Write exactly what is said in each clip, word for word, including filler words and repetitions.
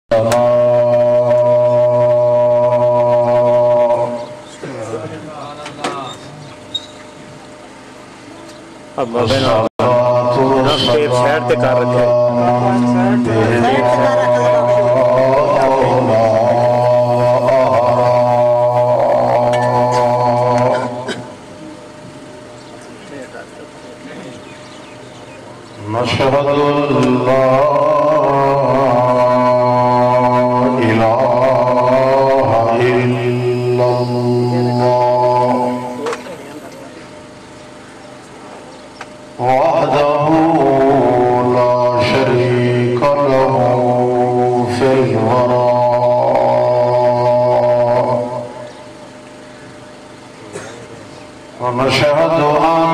اب سیب سیڈ تے کر رکھے نشهد أن لا إله إلا الله وحده لا شريك له في الوراء ونشهد أن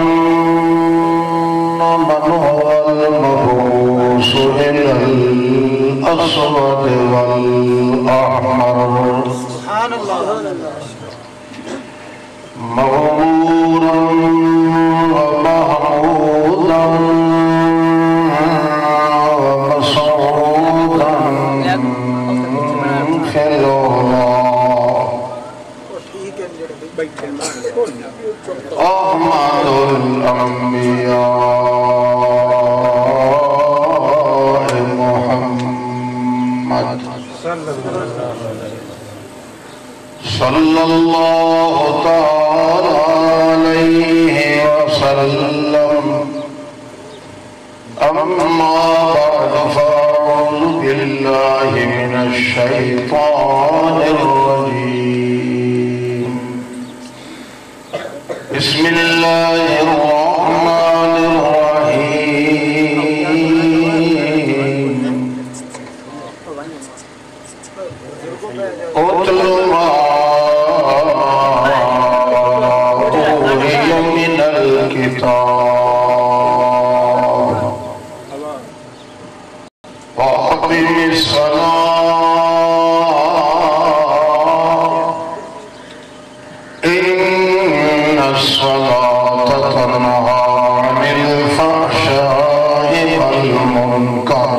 من هو المبعوث إلى الأسود والأحمر سبحان الله مغمورا ومحمودا ومسعودا في العلا أحمد الأنبياء محمد صلى الله تعالى عليه وسلم أما بعد فأعوذ بالله من الشيطان الرجيم بسم الله الرحمن الرحيم اتل ما أوحي من الكتاب وأقم الصلاة إن الصلاة تنهى عن الفحشاء والمنكر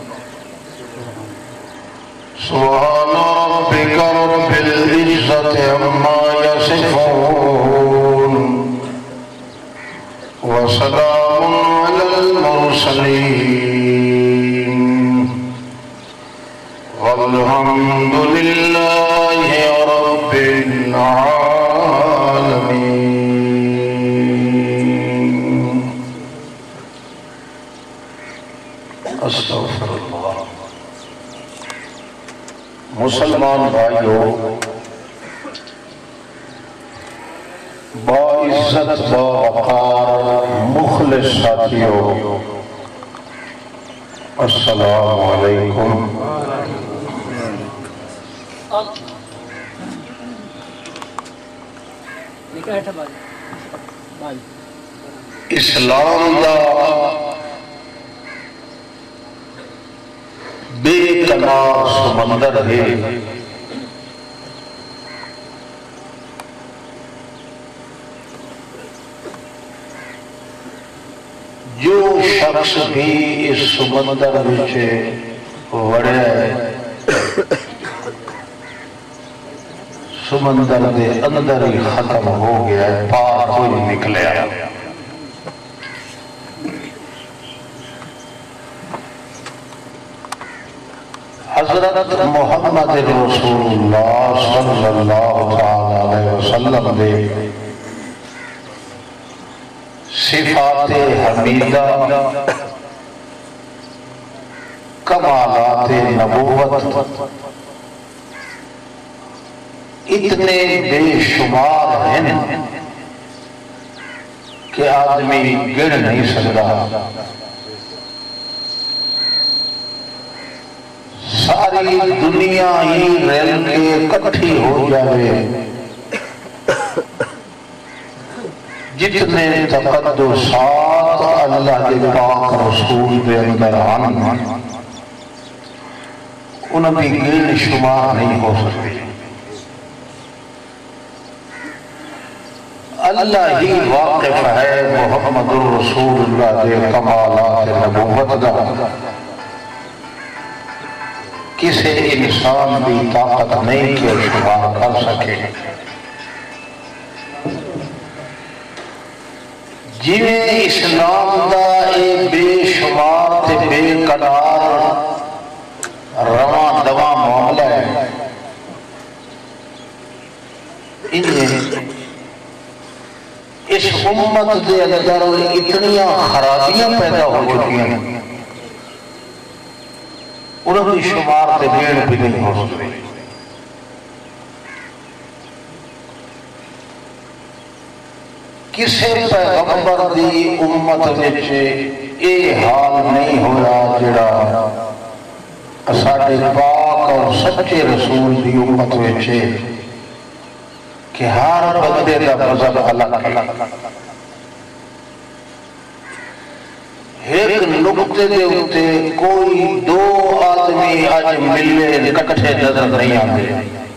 سبحان ربك رب العزة عما يصفون وسلام على المرسلين والحمد لله رب العالمين. استغفر اللہ. مسلمان بھائیو، باعزت باوقار مخلص ساتھیو، السلام علیکم. اسلام دا بے کنار سمندر ہے. جو شخص بھی اس سمندر وچ وڑے سمندر دے اندر ہی ختم ہو گیا، پار کوئی نکلیا. حضرت محمد رسول اللہ صلی اللہ علیہ وسلم دے صفات حمیدہ، کمالات نبوت اتنے بے شمار ہیں کہ آدمی گن نہیں سکتا. ساری دنیا ہی رل کے اکٹھی ہو جائے، جتنے تقدسات اللہ کے پاک رسول دے اندر آن ان کی گن شمار نہیں ہو سکتی. اللہ ہی واقف ہے محمد رسول اللہ دے کمالات نبوت دا کسی انسان کی طاقت نہیں کہ شمار کر سکے. جویں اسلام دا اے بے شمار تے بے قرار رواں دواں معاملہ ہے، انہیں اس امت دے اندر اتنیاں خرابیاں پیدا ہو چکی ہیں، انہوں نے شمار تے بین بھی نہیں ہو سکتے. کسی پیغمبر دی امت وچ اے حال نہیں ہویا جڑا ساڈے پاک اور سچے رسول دی امت وچ کہ ہر بندے دا مذہب الگ الگ. ایک نقطے دے اتے کوئی دو آدمی آج ملے اکٹھے نظر نہیں آتے.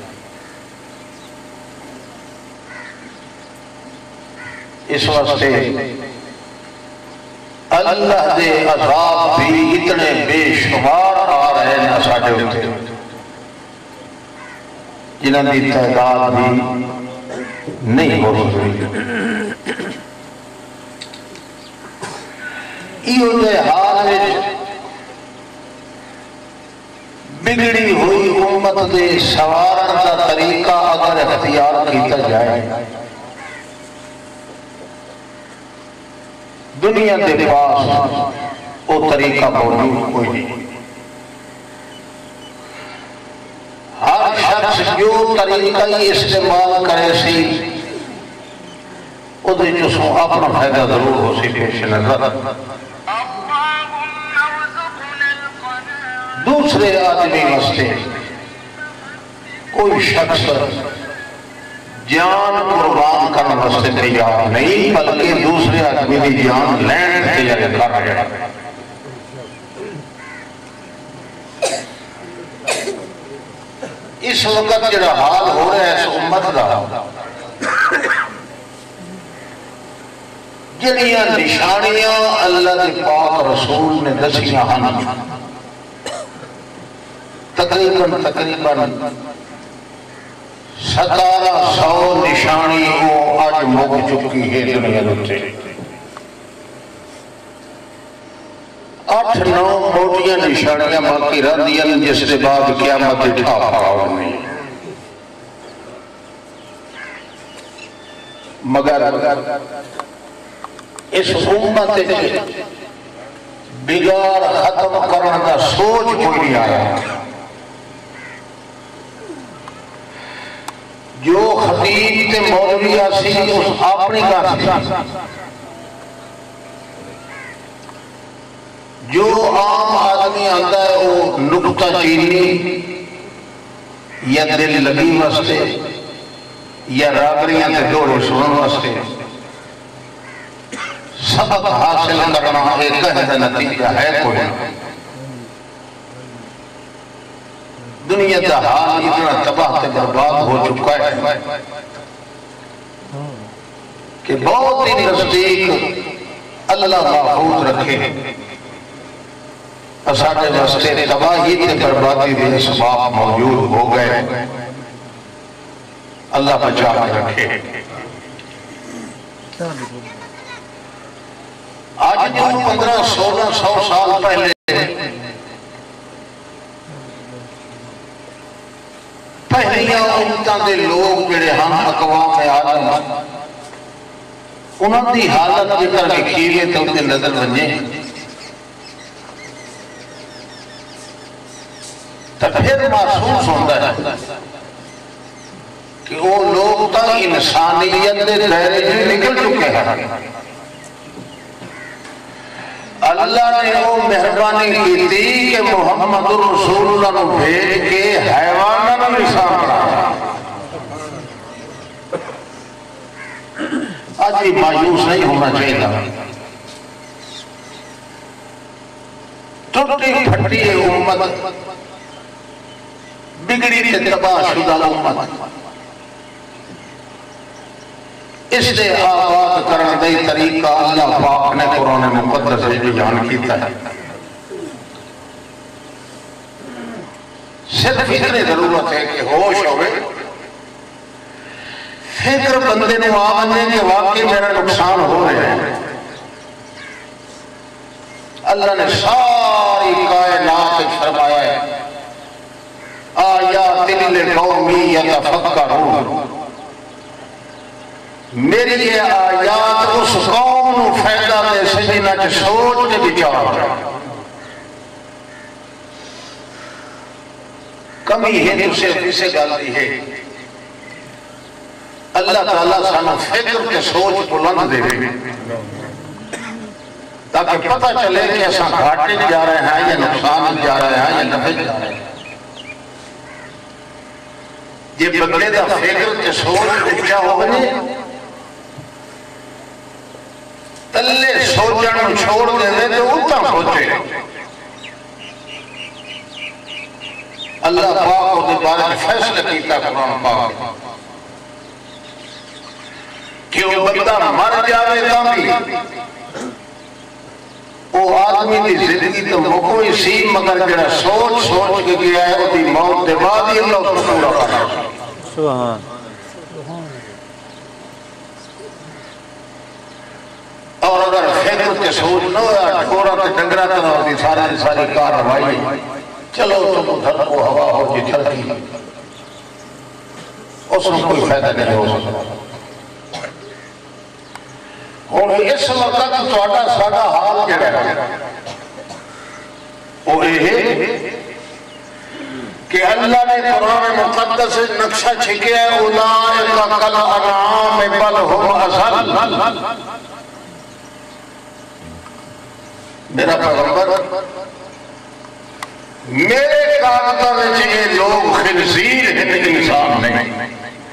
اس واسطے اللہ دے عذاب بھی اتنے بے شمار آ رہے ہیں ساڈے اتے جنہاں دی تعداد بھی نہیں ہو سکتی. ایو دے حال وچ بگڑی ہوئی امت دے سوارن کا طریقہ اگر اختیار کیتا جائے، دنیا کے پاس وہ طریقہ موجود کوئی نہیں. ہر شخص جو طریقہ ہی استعمال کرے سی وہ جو اپنا فائدہ ضرور ہو سی پیش نظر. دوسرے آدمی واسطے کوئی شخص جان قربان کرنے واسطے تیار نہیں، بلکہ دوسرے آدمی کی جان لین تیار کر رہے ہیں. اس وقت جڑا حال ہو رہا ہے اس امت کا، جڑیاں نشانیاں اللہ کے پاک رسول نے دسیاں ہیں، تقریباً تقریباً ستارہ سو نشانی کو آج مک چکی ہے دنیا میں. آٹھ نو موٹیاں نشانیاں باقی رہندیاں جس کے بعد قیامت اٹھا پڑا نہیں. مگر اس امت بگاڑ ختم کرنے کا سوچ کوئی نہیں آیا. جو خطیب تے مولوی آسی اس اپنی کار سی، جو عام آدمی آتا ہے وہ نکتہ چینی یا دل لگی واسطے یا راگریاں تے دوڑے سنن واسطے سبق حاصل کرنا ایک کہہ نتیجہ ہے کوئی. دنیا کا حال اتنا تباہ تے برباد ہو چکا ہے کہ بہت ہی نزدیک اللہ محفوظ رکھے اساڑے واسطے تباہی تے بربادی دے اسباب موجود ہو گئے. اللہ بچا کے رکھے. آج جو پندرہ سولہ سو سال پہلے پہلیاں امتاں دے لوگ جڑے ہم اقوام عالم انہوں دی حالت جکر لکھیلے تو ان کے نظر بنجے تو پھر محسوس ہوتا ہے کہ وہ لوگ تا انسانیت دے دائرے سے نکل چکے ہیں. اللہ نے وہ مہربانی کی تھی کہ محمد رسول اللہ نے بھیج کے حیوانہ میں نشان کرا. آج یہ مایوس نہیں ہونا چاہیے. ٹوٹی پھٹی امت، بگڑی تے تباہ شدہ امت، اس نے آباد کرنے دے طریقہ اللہ پاک نے قرآن مقدس سے بیان کیتا ہے. صرف اتنی ضرورت ہے کہ ہوش ہوئے، فکر بندے نو آنے کہ واقعی میرا نقصان ہو رہا ہے۔ اللہ نے ساری کائنات فرمایا ہے آیات لقومی یتفکرون، میری یہ آیات اس قوم نو فائدہ دے سجنہ چ سوچ کے بچار۔ کمی ہے تو صرف اسے گالتی ہے اللہ تعالیٰ سانو فکر کے سوچ بلند دے دے تاکہ پتہ چلے کہ ایسا گھاٹے جا رہے ہیں یا نقصان جا رہے ہیں یا نفع جا رہے ہیں۔ یہ بندے دا فکر کے سوچ اچھا ہو گئے تلے سوچن چھوڑ دے دے تو اتنا سوچے۔ اللہ پاک کو دوبارہ فیصلہ کیتا قرآن پاک کہ وہ بندہ مر جاوے تاں بھی وہ آدمی دی زندگی تو مکوئی سی مگر جڑا سوچ سوچ کے گیا ہے وہ دی موت دے بعد ہی اللہ کو پورا کرنا۔ سبحان اور اگر فکر کے سوچ نہ ہوا ٹھورا تے ڈنگرا تے نہ دی ساری ساری کارروائی چلو تم ادھر کو ہوا ہو جی چلتی اس میں کوئی فائدہ نہیں ہو سکتا۔ اور اس وقت تھوڑا ساڑا حال کیا ہے وہ یہ کہ اللہ نے قرآن مقدس نقشہ چھکیا ہے اولئک کالانعام بل هم اضل۔ میرا پیغمبر میرے کاغذہ میں یہ لوگ خنزیر ہیں انسان نہیں،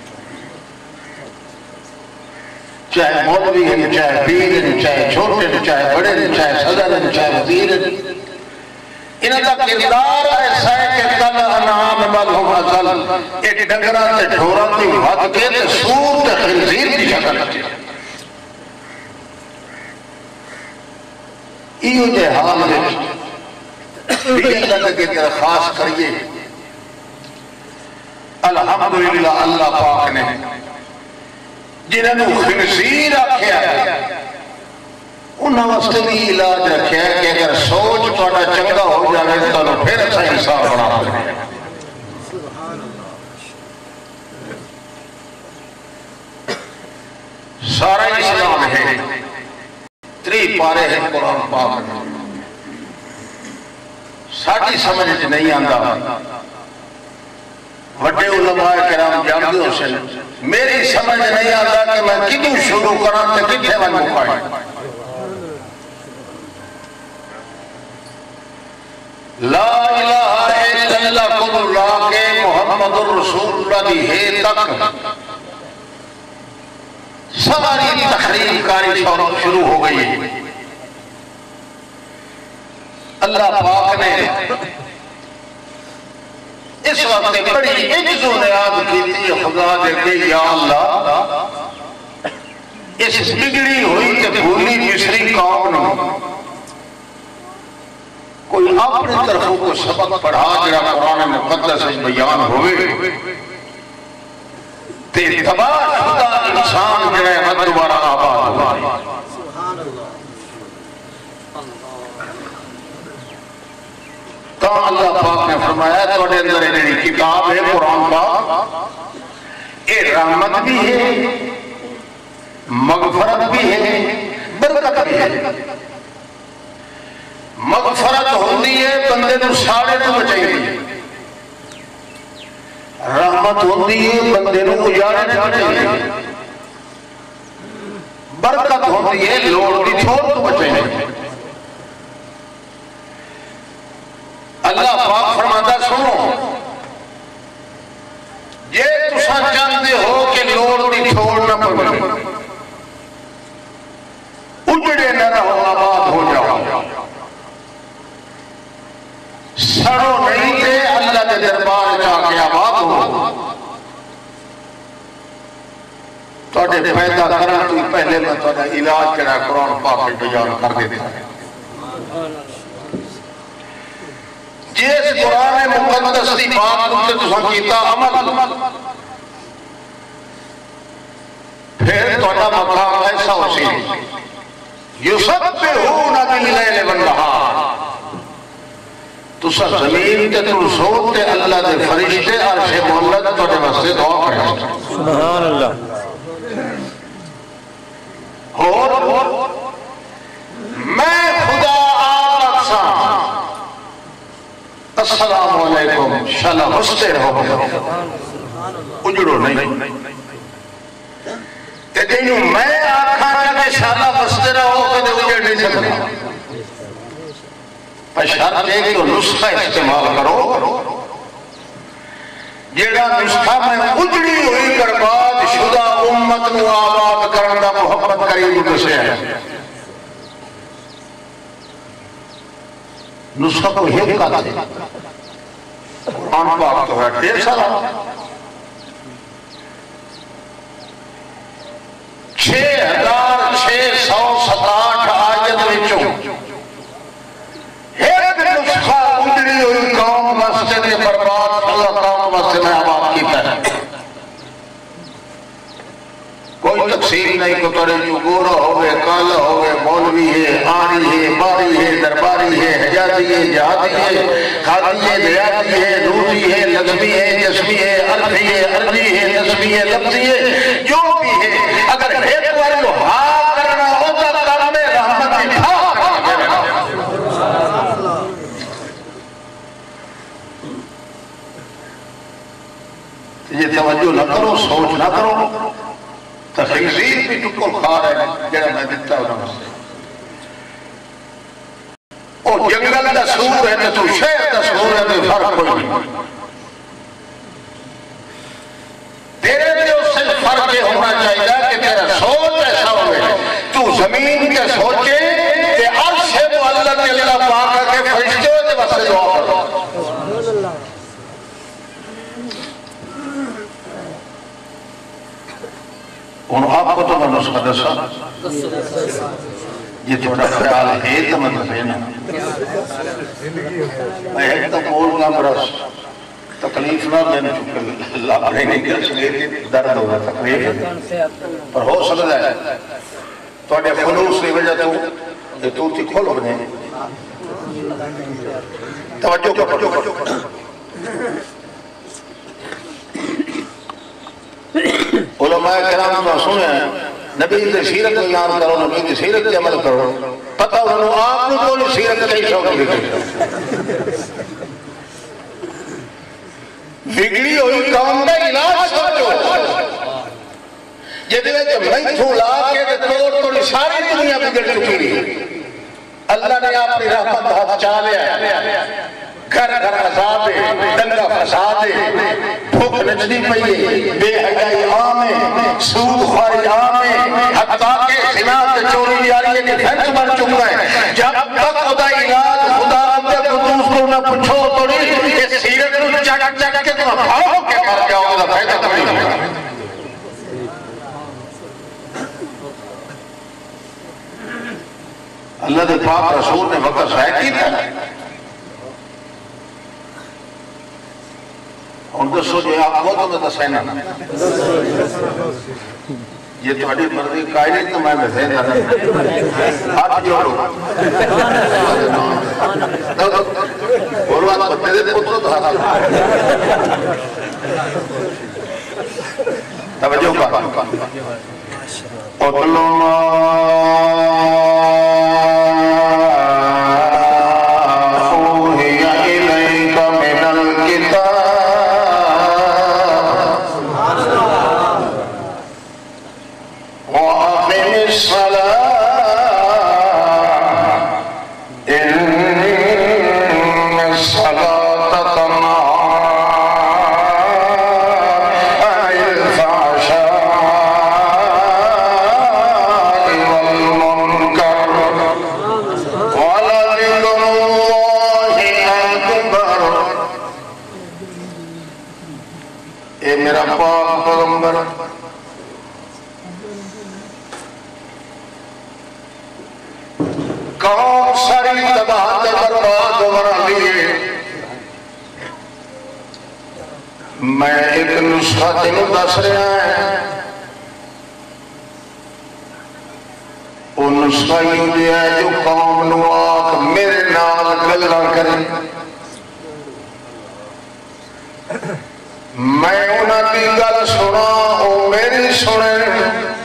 چاہے مولوی ہیں، چاہے پیر ہیں، چاہے چھوٹے ہیں، چاہے بڑے ہیں، چاہے صدر ہیں، چاہے وزیر ہیں، انہاں کا کردار ایسا ہے کہ کل انعام بل هم اضل، ایک ڈنگرا تے ڈھورا تے ود کے تے سور تے خنزیر کی شکل ہے۔ ایو جے حال ہے بھی اللہ کے درخواست کریے الحمدللہ اللہ پاک نے جنہوں نے خنزیر رکھیا ہے انہوں واسطے بھی علاج رکھیا ہے کہ اگر سوچ تھوڑا چنگا ہو جائے تو پھر اچھا انسان بنا لے۔ سارا اسلام ہے تری پارے ہیں قرآن پاک میں، ساڑھی سمجھ نہیں آندہ وڈے علماء کرام جانتے ہو سے میری سمجھ نہیں آتا کہ میں کتوں شروع کرام تے کتھے میں مکھائیں۔ لا الہ الا اللہ قل اللہ کے محمد الرسول اللہ دی ہے تک سواری تحریر کاری شروع ہو گئی۔ اللہ پاک نے اس وقت بڑی عجز و نیاز کی تھی خدا دے کہ یا اللہ اس بگڑی ہوئی کہ بھولی مصری قوم نے کوئی اپنی طرفوں کو سبق پڑھا جڑا قرآن مقدس بیان ہوئے تے تباہ شدہ انسان جڑے مد دوبارہ آباد ہوئے۔ تو اللہ پاک نے فرمایا توڑے اندر انہی کتاب ہے قرآن پاک، اے رحمت بھی ہے، مغفرت بھی ہے، برکت بھی ہے۔ مغفرت ہوندی ہے بندے نو ساڑے تو بچائی، رحمت ہوندی ہے بندے نو اجارے تو بچائی، برکت ہوندی ہے لوڑ دی چھوڑ تو بچائی۔ اللہ پاک فرماتا سنو یہ تسا چاہتے ہو کہ لوڑ دی چھوڑ نہ پڑے، اجڑے نہ رہو آباد ہو جاؤ، سڑو نہیں تھے اللہ کے دربار جا کے آباد ہو۔ توڑے پیدا کرنا تو پہلے میں توڑا علاج کرنا قرآن پاک بیان کر دیتا ہے۔ جس قرآن مقدس دی بات تساں کیتا عمل پھر تہاڈا مقام ایسا ہو سی یسبحون باللیل والنہار تساں زمین تے تو سو تے اللہ دے فرشتے عرش محمد تہاڈے واسطے دعا کریں سبحان اللہ اور میں خدا آمد سا السلام علیکم شالا ہستے رہو اجڑو نہیں کہ جنہوں میں آکھا کہ شالا ہستے رہو کہ اجڑ نہیں سکتا پر شرط ہے کہ نسخہ استعمال کرو جیڑا نسخہ میں اجڑی ہوئی برباد شدہ امت نو آباد کرنا محمد کریم کسے ہے نسخہ کو یہ کہا تھے قرآن پاک تو ہے ڈیر سارا چھ ہزار چھ سو ستاٹھ آیت وچوں ایک نسخہ اجڑی ہوئی قوم واسطے نے برباد اللہ قوم واسطے نے آباد کی ہے کوئی تقسیم نہیں کو ترے جو گورا ہوئے کالا ہوئے مولوی ہے آری ہے باری ہے درباری ہے حجازی ہے جہادی ہے خادی ہے دیاتی ہے نوری ہے لغوی ہے جسمی ہے عرفی ہے عربی ہے نسبی ہے لفظی ہے جو بھی ہے اگر ایک بار جو ہاں کرنا ہوتا کام میں رحمت کی ہاں کرنا یہ توجہ نہ کرو سوچ نہ کرو تخیزیر بھی ٹکل کھا رہے ہیں جڑا میں دیتا ہوں سے اور جنگل دا سور ہے تو شہر دا سور ہے تو فرق کوئی نہیں تیرے لیے اس سے فرق یہ ہونا چاہیے کہ تیرا سوچ ایسا ہوئے تو زمین کے سوچے کہ عرش ہے وہ اللہ کے اللہ پاک کے فرشتے ہوئے بس سے دعا کرو انہوں آپ کو تو میں نسخہ دسا یہ تھوڑا خیال ہے تو میں بتینا میں ایک تو بول گا برس تکلیف نہ میں نے چکے اللہ نے نہیں کیا سلے درد ہوگا تکلیف پر ہو سکتا ہے تھوڑے خلوص کی وجہ تو یہ توتی کھول بنے توجہ کرو علماء کرام کا سنے ہیں نبی کی سیرت اعلان کرو نبی کی سیرت کی عمل کرو پتہ انہوں آپ نے کوئی سیرت نہیں شوق دیکھے بگڑی ہوئی قوم کا علاج سوچو یہ دے کہ میں تھوڑا کے توڑ توڑی ساری دنیا بگڑ چکی اللہ نے اپنی رحمت ہاتھ چالیا گھر گھر عذاب ہے دنگا فساد ہے بھوک نچنی پئی بے حیائی عام ہے سود خواری عام ہے حتیٰ کہ زنا سے چوری جاری ہے ڈیفنس بن چکا ہے جب تک خدا علاج خدا اپنے قدوس کو نہ پوچھو تو نہیں یہ سیرت کو چک چک کے تم بھاؤ کے مر جاؤ گا فائدہ کوئی نہیں اللہ دے پاک رسول نے وقت ضائع کی تھا ان کو سوچے آپ کو تو میں دسائنا یہ تھوڑی مرضی قائلی تو میں بسین نہ ہاتھ جوڑو اور بات بتے دے پترو تو ہاتھ توجہ کا اطلو قوم ساری تباہ برباد ہو رہی ہے میں ایک نسخہ تینوں دس رہا ہے، وہ نسخہ یوں دیا ہے جو قوم نو آکھ میرے نال گلاں کرے، میں انہاں دی گل سنا او میری سنے،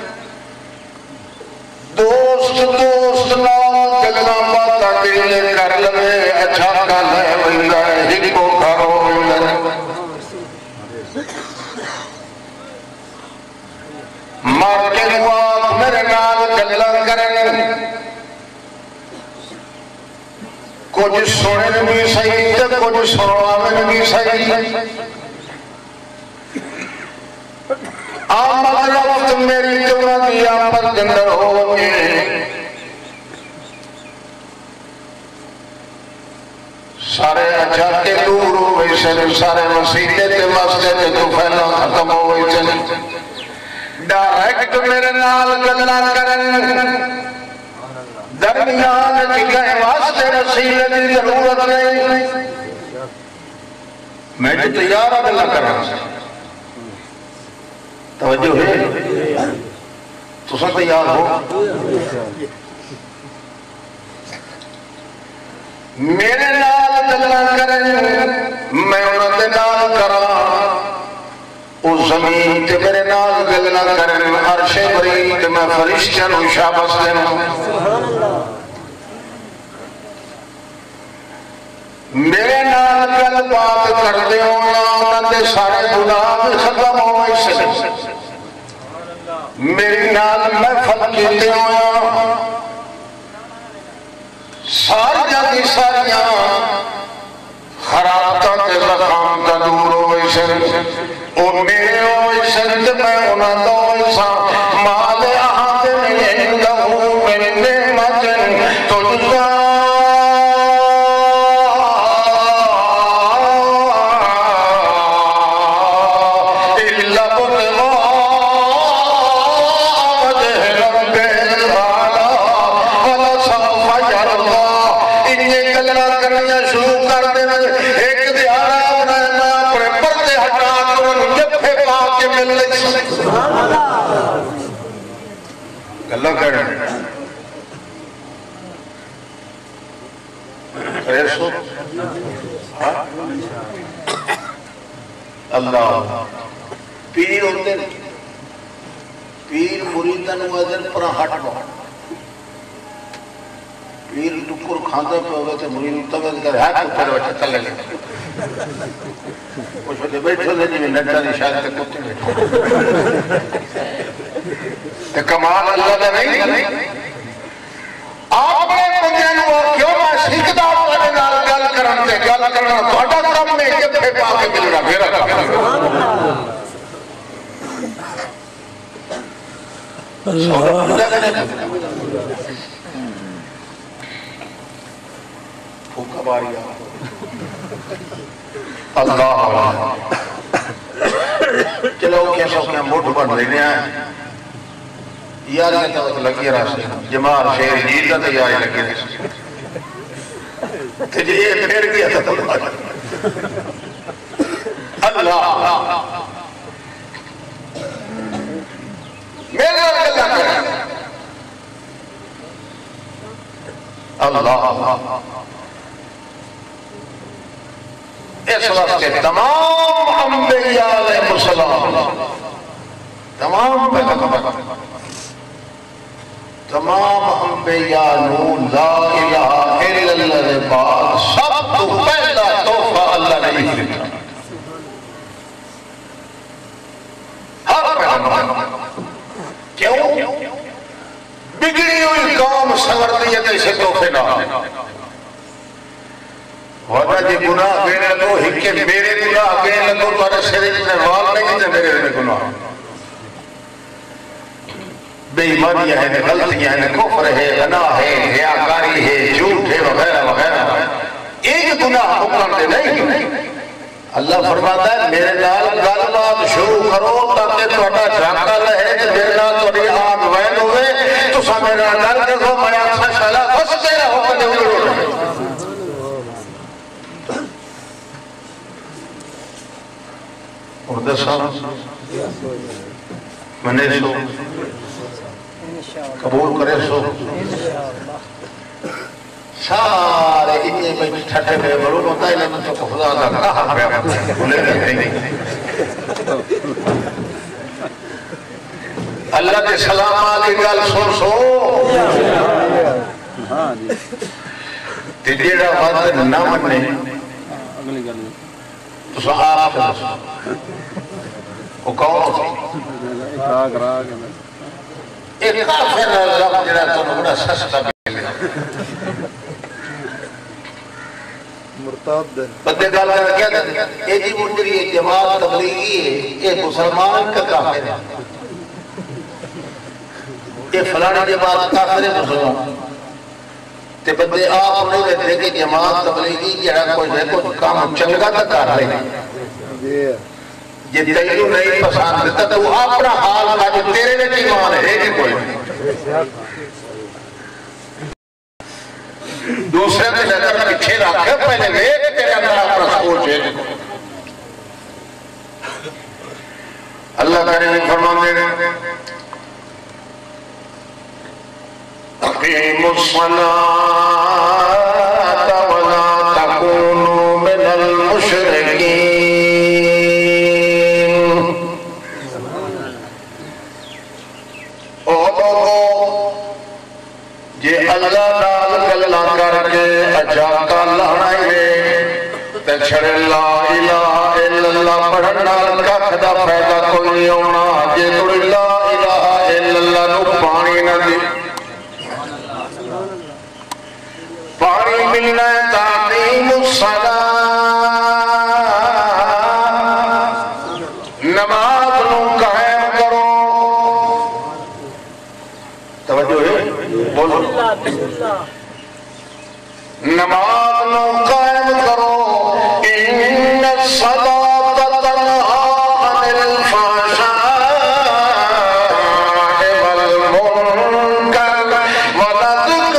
دوست دوست نال گلاں باتاں کیلے کر لوے، اچھا گل ہے ویندا ہکو گھر ہووے، مار کے نواق میرے نال گلاں کرن، کچھ سنن بھی صحیح تے کچھ سنواون بھی صحیح، آمد رفت میری جمع دیا پر جندر ہوگی، سارے اچھا کے دور ہوئے سے سارے مسیحے تے مسجد تو پھیلا ختم ہوئے چلی، ڈائریکٹ میرے نال گلاں کرن، درمیان چکے واسطے رسیلے دی ضرورت نہیں، میں جو تیارہ گلاں کرنا توجہ ہے تو سب تیار ہو، میرے نال گلاں کرن، میں انہاں دے نال کراں، اس زمین تے میرے نال گلاں کرن، عرش برید میں فرشتیاں نو شاباش دینا، میرے نال گل بات کر دے ہونا انہاں دے سارے گناہ ختم ہوئے سے، میری نال محفل کیتے ہویا ساریاں دی ساریاں خرابتاں تے زخام تا دور ہوئے سے، اور میرے ہوئے سے تے میں انہاں دا ہوئے سا، مال احد من لہو من نعمت تجزا اللہ کریں ریسو اللہ پیر ہوتے پیر مریدن وزن پر ہٹ بہت پیر ٹکر کھاندہ پہ ہوگا تو مرید تغیر کر ہے تو پھر بچہ چلے لے کچھ ہوتے بیٹھو دے جی میں نڈا دی شاید تے کتے بیٹھو تے کمال اللہ دے نہیں آپ نے مجھے وہ کیوں میں سکھدہ پڑے نال گل کرن دے گل کرنا توڑا کم میں جب پہ پاکے ملنا میرا کم پھوکا باری اللہ چلو کیسا اس نے موٹ بڑھ لینے آئے یار یہ تو لگی رہا سے جمال شیر جیتا تو یاری لگی رہا سے تجھے یہ پھر گیا تھا اللہ میرے اللہ کریں اللہ اس واسطے تمام انبیاء علیہ السلام تمام پیغمبر تمام انبیاء نو لا الہ الا اللہ کے بعد سب تو پہلا تحفہ اللہ نے ہی دیتا ہر پیغمبر کیوں بگڑی ہوئی قوم سنورتی ہے اسے تحفے نہ وجہ جی گناہ گئنے لگو ہکے میرے گناہ گئنے لگو تارے شریف نے وال نہیں تھے میرے میں گناہ بے ایمانیاں ہیں غلطیاں ہیں کفر ہے گناہ ہے ریاکاری ہے جھوٹ ہے وغیرہ وغیرہ ایک گناہ حکم دے نہیں اللہ فرماتا ہے میرے نال گل بات شروع کرو تاکہ تھوڑا جھاکا رہے کہ میرے نال تھوڑی آگ وین ہوئے تو سا میرا نال کر دو میں آپ سے شالا فستے رہو کہ جو رہے اور دسا منے سو قبول کرے سو سارے اتنے میں چھٹے میں بڑھو ہوتا ہے لیکن تو خدا دا کہا پہ بھولے نہیں اللہ کے سلام آلی گل سن سو تیجیڑا وقت نہ مننے تو سو آپ سے وہ کون سی ایک کافر اللہ جڑا تو بڑا سستا ملے مرتاد بندے گل کر کیا دے یہ جی مجری جماعت تبلیغی ہے یہ مسلمان کا کافر ہے یہ فلانی جماعت کافر ہے مسلمان تے بندے آپ نہیں دیتے کہ جماعت تبلیغی جڑا کوئی ہے کوئی کام چنگا تک کر رہے ہیں یہ تیلو نہیں پسند دیتا تو وہ اپنا حال کا جو تیرے میں ایمان ہے کہ کوئی دوسرے میں نظر پیچھے رکھے پہلے لے تیرے اندر اپنا سوچ ہے اللہ کریم فرمانے دے اقیم الصلاة ولا تکونوا من المشرکین اللہ نال گلا کر کے اجاکا لانا ہے تے چھڑے لا الہ الا اللہ پڑھن نال ککھ دا فائدہ کوئی نہیں ہونا جے تو لا الہ الا اللہ نو پانی نہ دے پانی ملنا ہے تعظیم الصلاۃ نماز نو قائم کرو توجہ ہے بولو نماز نو قائم کرو ان الصلاۃ تنہی عن الفحشاء والمنکر ولذکر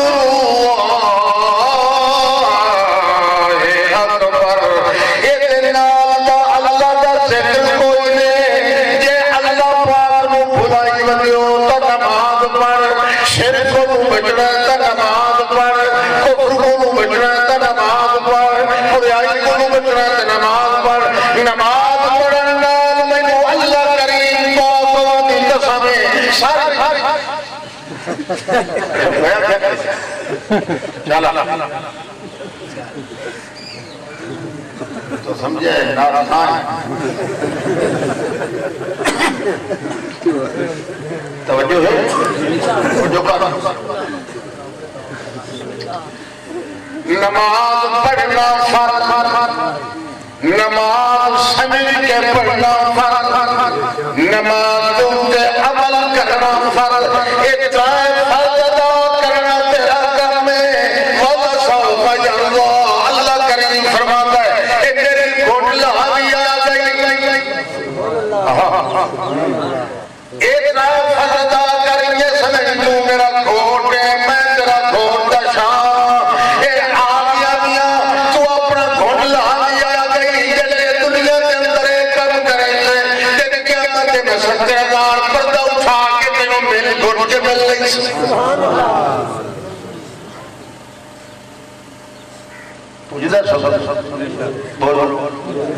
اللہ اکبر یہ نال اللہ دا ذکر کوئی نہیں جے اللہ پاک نو بھلائی ونیو تا نماز پڑھ شرک کو بچنا تا نماز پڑھ کفر کو بچنا تا نماز پڑھ برائی کو بچنا تا نماز پڑھ نماز پڑھن نال مینوں اللہ کریم پاک دی قسم ساری چلا تو سمجھے ناراضان توجہ ہے توجہ کرو نماز پڑھنا فرض نماز سمجھ کے پڑھنا فرض نماز کے عمل کرنا فرض اتائے فرض ادا کرنا تیرا کام ہے وَلَسَوْفَ يَرْضَى اللہ کریم فرماتا ہے کہ تیرے گھوڑ لہاوی آ گئی اتنا فرض ادا کر یہ سمجھ تو میرا گھوڑ ہے میں تیرا گھوڑ دا شاہ اے آگیا میاں تو اپنا گھوڑ لہاوی آ گئی جلے دنیا کے اندر ایک کم کرے سے تیرے قیامت میں سترہ ہزار پردہ اٹھا کے تینوں میرے گھوڑ کے مل رہی سبحان اللہ پوجدہ سب بولو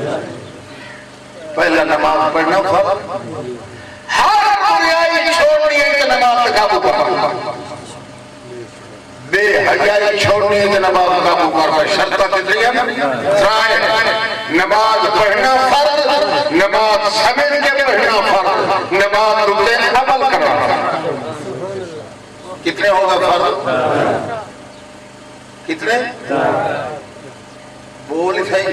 پہلا نماز پڑھنا فرض ہر بریائی چھوڑنی ہے کہ نماز پہ قابو کرنا بے حیائی چھوڑنی ہے کہ نماز پہ قابو کرنا شرطہ کتنی ہے ترائے نماز پڑھنا فرض نماز سمجھ کے پڑھنا فرض نماز رکھتے عمل کرنا کتنے ہوگا فرض کتنے بول صحیح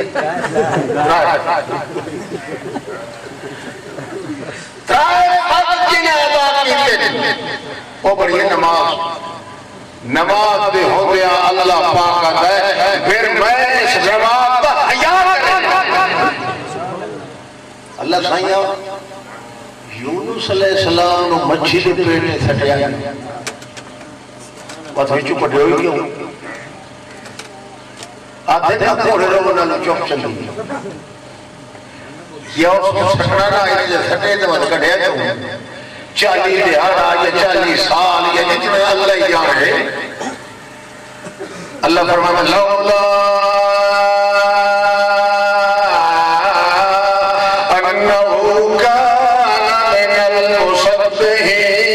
ترائے فرض جنہیں ادا کیتے وہ بڑی نماز نماز بھی ہو گیا اللہ پاک آتا ہے پھر میں اس نماز کا حیاء کرنا اللہ سائیہ یونس علیہ السلام نو مچھی دے پیٹے سٹیا بات ہوئی چپٹے ہوئی کیوں آدھے تھا کھوڑے رہو نہ چوک چلی یا اس کو سکڑا نہ آئی جو سکڑے تو مت کڑھے تو چالی دیہارا یا چالی سال یا جتنے اللہ ہی جان ہے اللہ فرمانا لولا انہو کان من المصبحین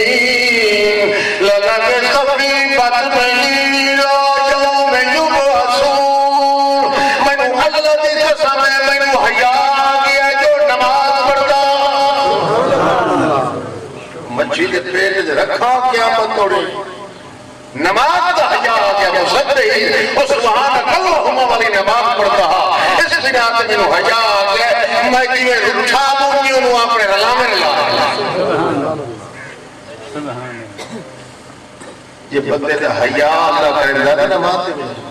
للبث فی بطنہ یوم یبعثون منو اللہ دی قسم ہے منو حیا گیا جو نماز پڑھتا مچھی دے پیٹ دے رکھا قیامت توڑے نماز دا حیا گیا مصدہی وہ سبحانک اللہم والی نماز پڑھتا اس بنا سے منو حیا گیا میں کیوے رٹھا مونگی انہوں اپنے رلامے رلا یہ بندے دا حیا اللہ کرے لگا نماز دے بنا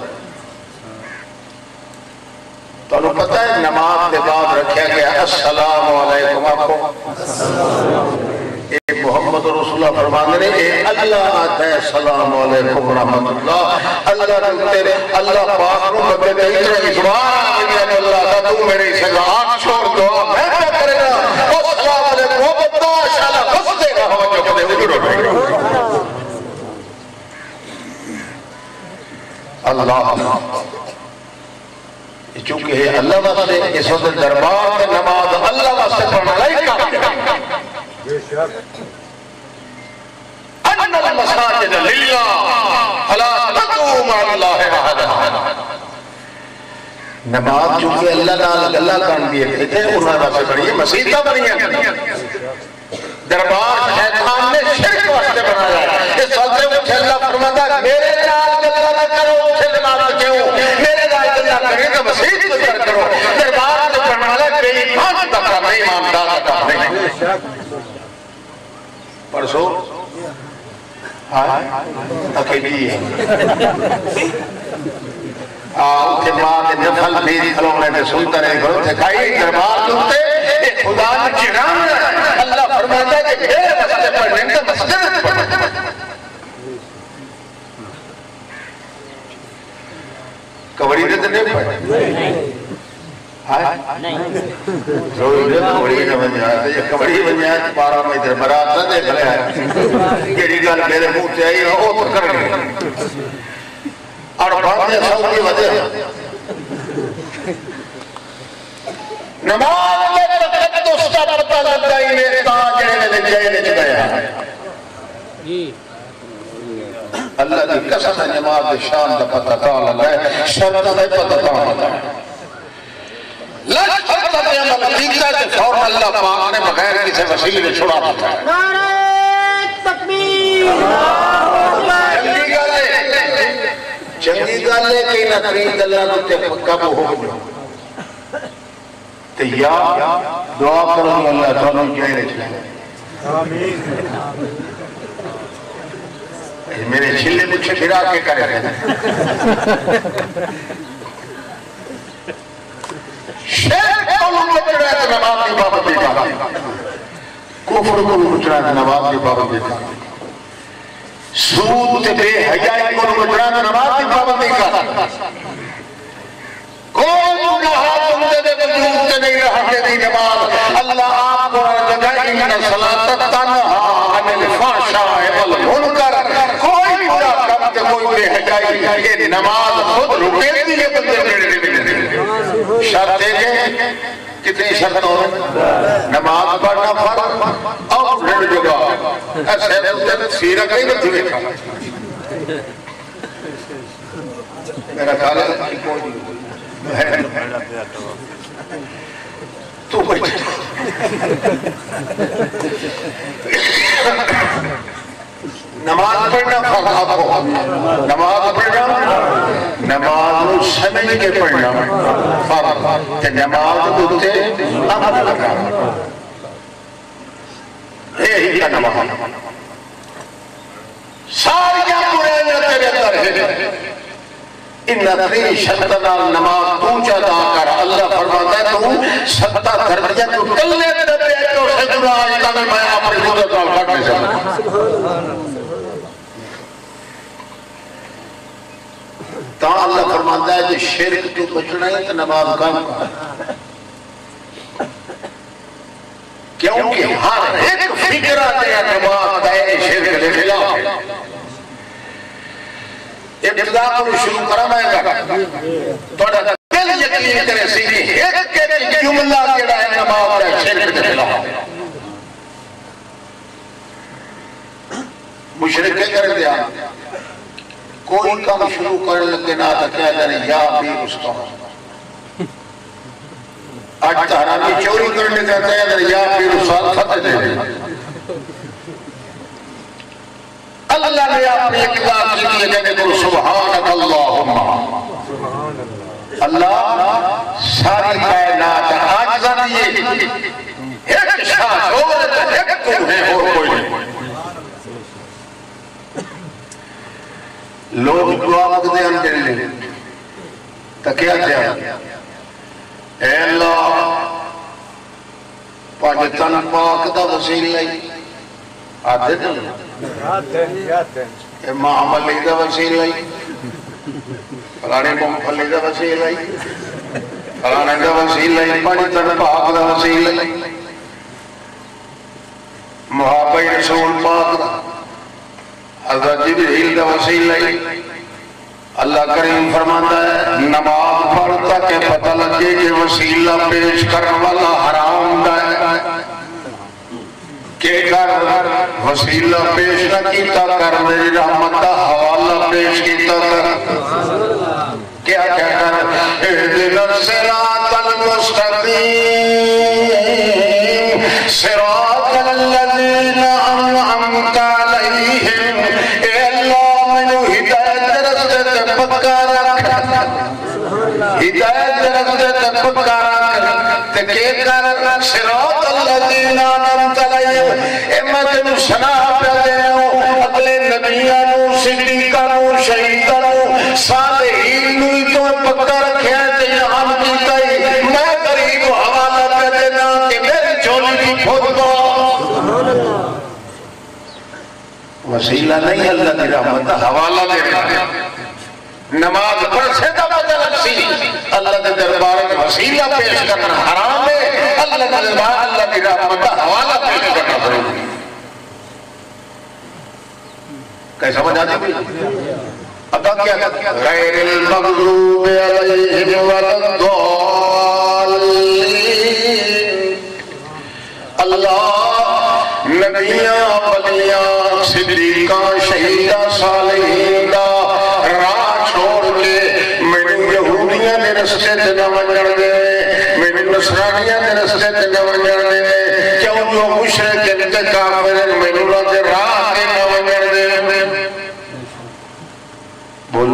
تو انہوں پتہ ہے نماز دے بعد رکھیا گیا السلام علیکم آپ کو اے محمد رسول اللہ فرمانے نے اے اللہ آتا ہے السلام علیکم رحمت اللہ اللہ رکھتے رہے اللہ پاک رو بندے دے اتنے ازوار آگیا اللہ تا تو میرے سگا آنکھ چھوڑ دعا میں کیا کرے گا السلام علیکم محمد اللہ شاءاللہ بس دے گا ہوا جو کدے اجڑ اٹھے گا اللہ چونکہ اللہ واسطے اس وقت دربار میں نماز اللہ واسطے پڑھنا لائک کام ان المساجد للہ فلا تدعوا مع اللہ احدا نماز چونکہ اللہ نال اللہ کان دیے تھے انہوں نے واسطے پڑھی مسیحہ بنی ہے دربار شیطان نے شرک واسطے بنایا ہے اس وقت مجھے اللہ فرماتا ہے میرے نال اللہ نہ کرو اسے نماز کیوں میرے نال اللہ کرے تو مسیح کو کر کرو دربار سے پڑھنا ہے بے ایمان کا کام نہیں ایماندار کا کام نہیں پرسو اکیلی ہے آؤ کہ ماں نے نفل بھی کھلوں نے سنتا رہے گھروں سے کھائی دربار سنتے خدا نے چرام اللہ فرماتا ہے کہ میرے مسجد پڑھنے کا مسجد پڑھنے کبڑی دیتے نہیں پڑھنے روئی دے کبڑی نہ بن جائے یہ کبڑی بن جائے پارا میں ادھر برات نہ دیکھ لے آئے کیڑی گل میرے منہ سے آئی وہ تو کر گئے اور باندھے سو کی وجہ نماز میں تقدس کا پتہ لگتا ہی میں تاجرے میں جائے لے گیا اللہ کی قسم نماز شان کا پتہ تعالی ہے شرط کا پتہ تعالی ہے لشکر کا عمل دیکھتا ہے فوراں اللہ پاک نے بغیر کسی وسیلے نے چھڑا دیتا ہے نعرہ تکبیر جنگی گالے جنگی گالے کی نقرید اللہ کو تے کب ہو جو تے یا دعا کرو اللہ تعالیٰ جائے رہے آمین میرے چھلے مجھے پھرا کے کرے رہے شیخ کو مجھے ہے نماز کی پابندی کا کفر کو مجھے ہے نماز کی پابندی کا سود بے حیائی کو مجھے ہے نماز کی پابندی کا کوئی گناہ تم دے دے وجود سے نہیں رہتے دی نماز اللہ آپ کو جگہ ان صلاة تنہا عن الفحشاء والمنکر کوئی برا کام تے کوئی بے حیائی یہ نماز خود رکے دی ہے بندے میرے شرط ہے کتنی شرط ہو نماز پڑھنا فرض اور رڑ جگہ ایسے دوسرے سیرہ کہیں بچی دیکھا میرا خیال ہے کوئی تو بچے نماز پڑھنا فرض آپ کو نماز پڑھنا نماز سمجھ کے پڑھنا فرض کہ نماز دوتے عمل لگا یہی کا نماز ساری برائیاں تیرے اندر ہے ان نظری شرطنال نماز تو چاہتا کر اللہ فرماتا ہے تو ستہ درجہ تو کلے درجہ تو سے جڑا آئی تاکہ میں اپنی قدرت نال کٹ نہیں سکتا تا اللہ فرماتا ہے کہ شرک تو بچنا ہے تو نماز قائم کر کیونکہ ہر ایک فکرہ دے اعتبار دائے شرک دے خلاف ہے ابتدا کو شروع کرا میں گا توڑا دل یقین کرے سیدھی ایک کے جملہ جڑا ہے نماز دائے شرک دے خلاف ہے مشرک کے کر دیا کوئی کام شروع کر لگے نہ تھا کیا جانے یا بھی رستم آج تحرامی چوری کرنے دیتا ہے یا بھی رسال فتح دے دے اللہ نے اپنی اقتدار کی لیے کہنے کو سبحانک اللہم اللہ ساری کائنات آج ذریعے ایک شاہ شہرت ایک تو ہے اور کوئی نہیں لوگ دعا مقدے اندر لے تو کیا کیا اے اللہ پاکستان پاک دا وسیلہ آتے دن اے معاملی دا وسیلہ فلانے ممفلی دا وسیلہ فلانے دا وسیلہ پاکستان پاک دا وسیلہ محابی رسول پاک دا حضرت جبریل دا وسیلہ اللہ کریم فرماتا ہے نماز پڑھتا کہ پتہ لگے کہ وسیلہ پیش کرنے والا حرام دا ہے کہ کر وسیلہ پیش نہ کیتا کر میری رحمت دا حوالہ پیش کیتا کر کیا کیا کر اہدنا الصراط المستقیم صراط الذین انعمت علیہم اے اللہ منو ہدایت رستے تے پکا رکھ ہدایت رستے تے پکا رکھ تے کہ کر صراط الذین انعمت علیہم اے میں تینوں سنا پہ دے ہوں اگلے نبیانوں صدیقانوں شہیدانوں صالحین نوی تو پکا رکھے ہیں تے یہاں کیتا ہی میں قریب حوالہ پہ دینا کہ میری جھولی کی پھوٹ دو وسیلہ نہیں اللہ کی رحمت حوالہ دینا نماز پڑھ سے دا بدل سی اللہ کے دربار میں وسیلہ پیش کرنا حرام ہے اللہ کے دربار اللہ کی رحمت حوالہ پیش کرنا ضروری ہے کیسا سمجھ آتی بھی ادا کیا غیر المغضوب علیہم والضالین اللہ نبیاں ولیاں صدیقاں شہیداں صالحین دا راہ چھوڑ کے میں یہودیاں نے رستے تے نہ ونجڑ دے میں نصرانیاں نے رستے تے نہ ونجڑ دے کیوں جو مشرک تے کافر میں انہاں دے راہ تے نہ ونجڑ دے بولو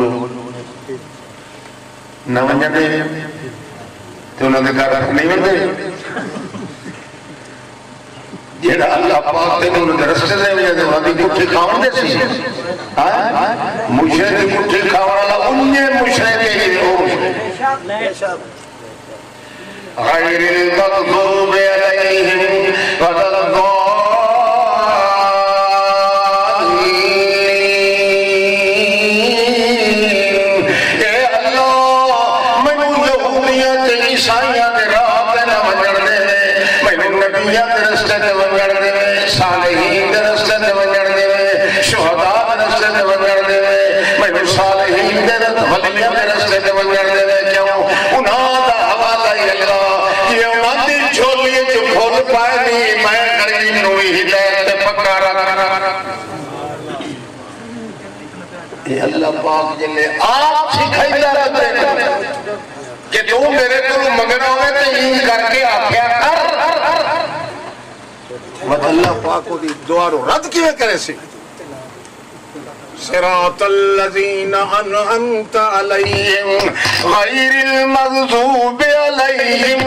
نہ ونجڑ دے تو انہاں دے گھر نہیں ونجڑ دے جیڑا اللہ پاک تے انہوں نے رستے دے ہوئے دے وہاں دی کٹھی کھاؤن دے سی مشرق دی کٹھی کھاؤن اللہ انہیں مشرق کے ہی ہو غیر المغضوب علیہم والضالین اے اللہ منو یہودیاں تے عیسائیاں دے راہ تے نہ ونجڑ دے منو نبیاں دے رستے تے ونجڑ دے صالحین دے رستے تے ونجڑ دے شہداء دے رستے تے ونجڑ دے منو صالحین دے ولیاں دے رستے تے ونجڑ دے کیوں انہاں دا حوالہ ہی اللہ یہ انہاں دی جھولی جو کھول پائے نہیں میں کریم نوی ہدایت تے پکا رکھ اے اللہ پاک جلے آپ سکھائی دا رہتے ہیں کہ تو میرے کو مگنا ہوئے تو ہی کر کے آکھیا کر وقت اللہ پاک کو دی دعا رو رد کیوے کرے سی صراط الذین انعمت علیہم غیر المغضوب علیہم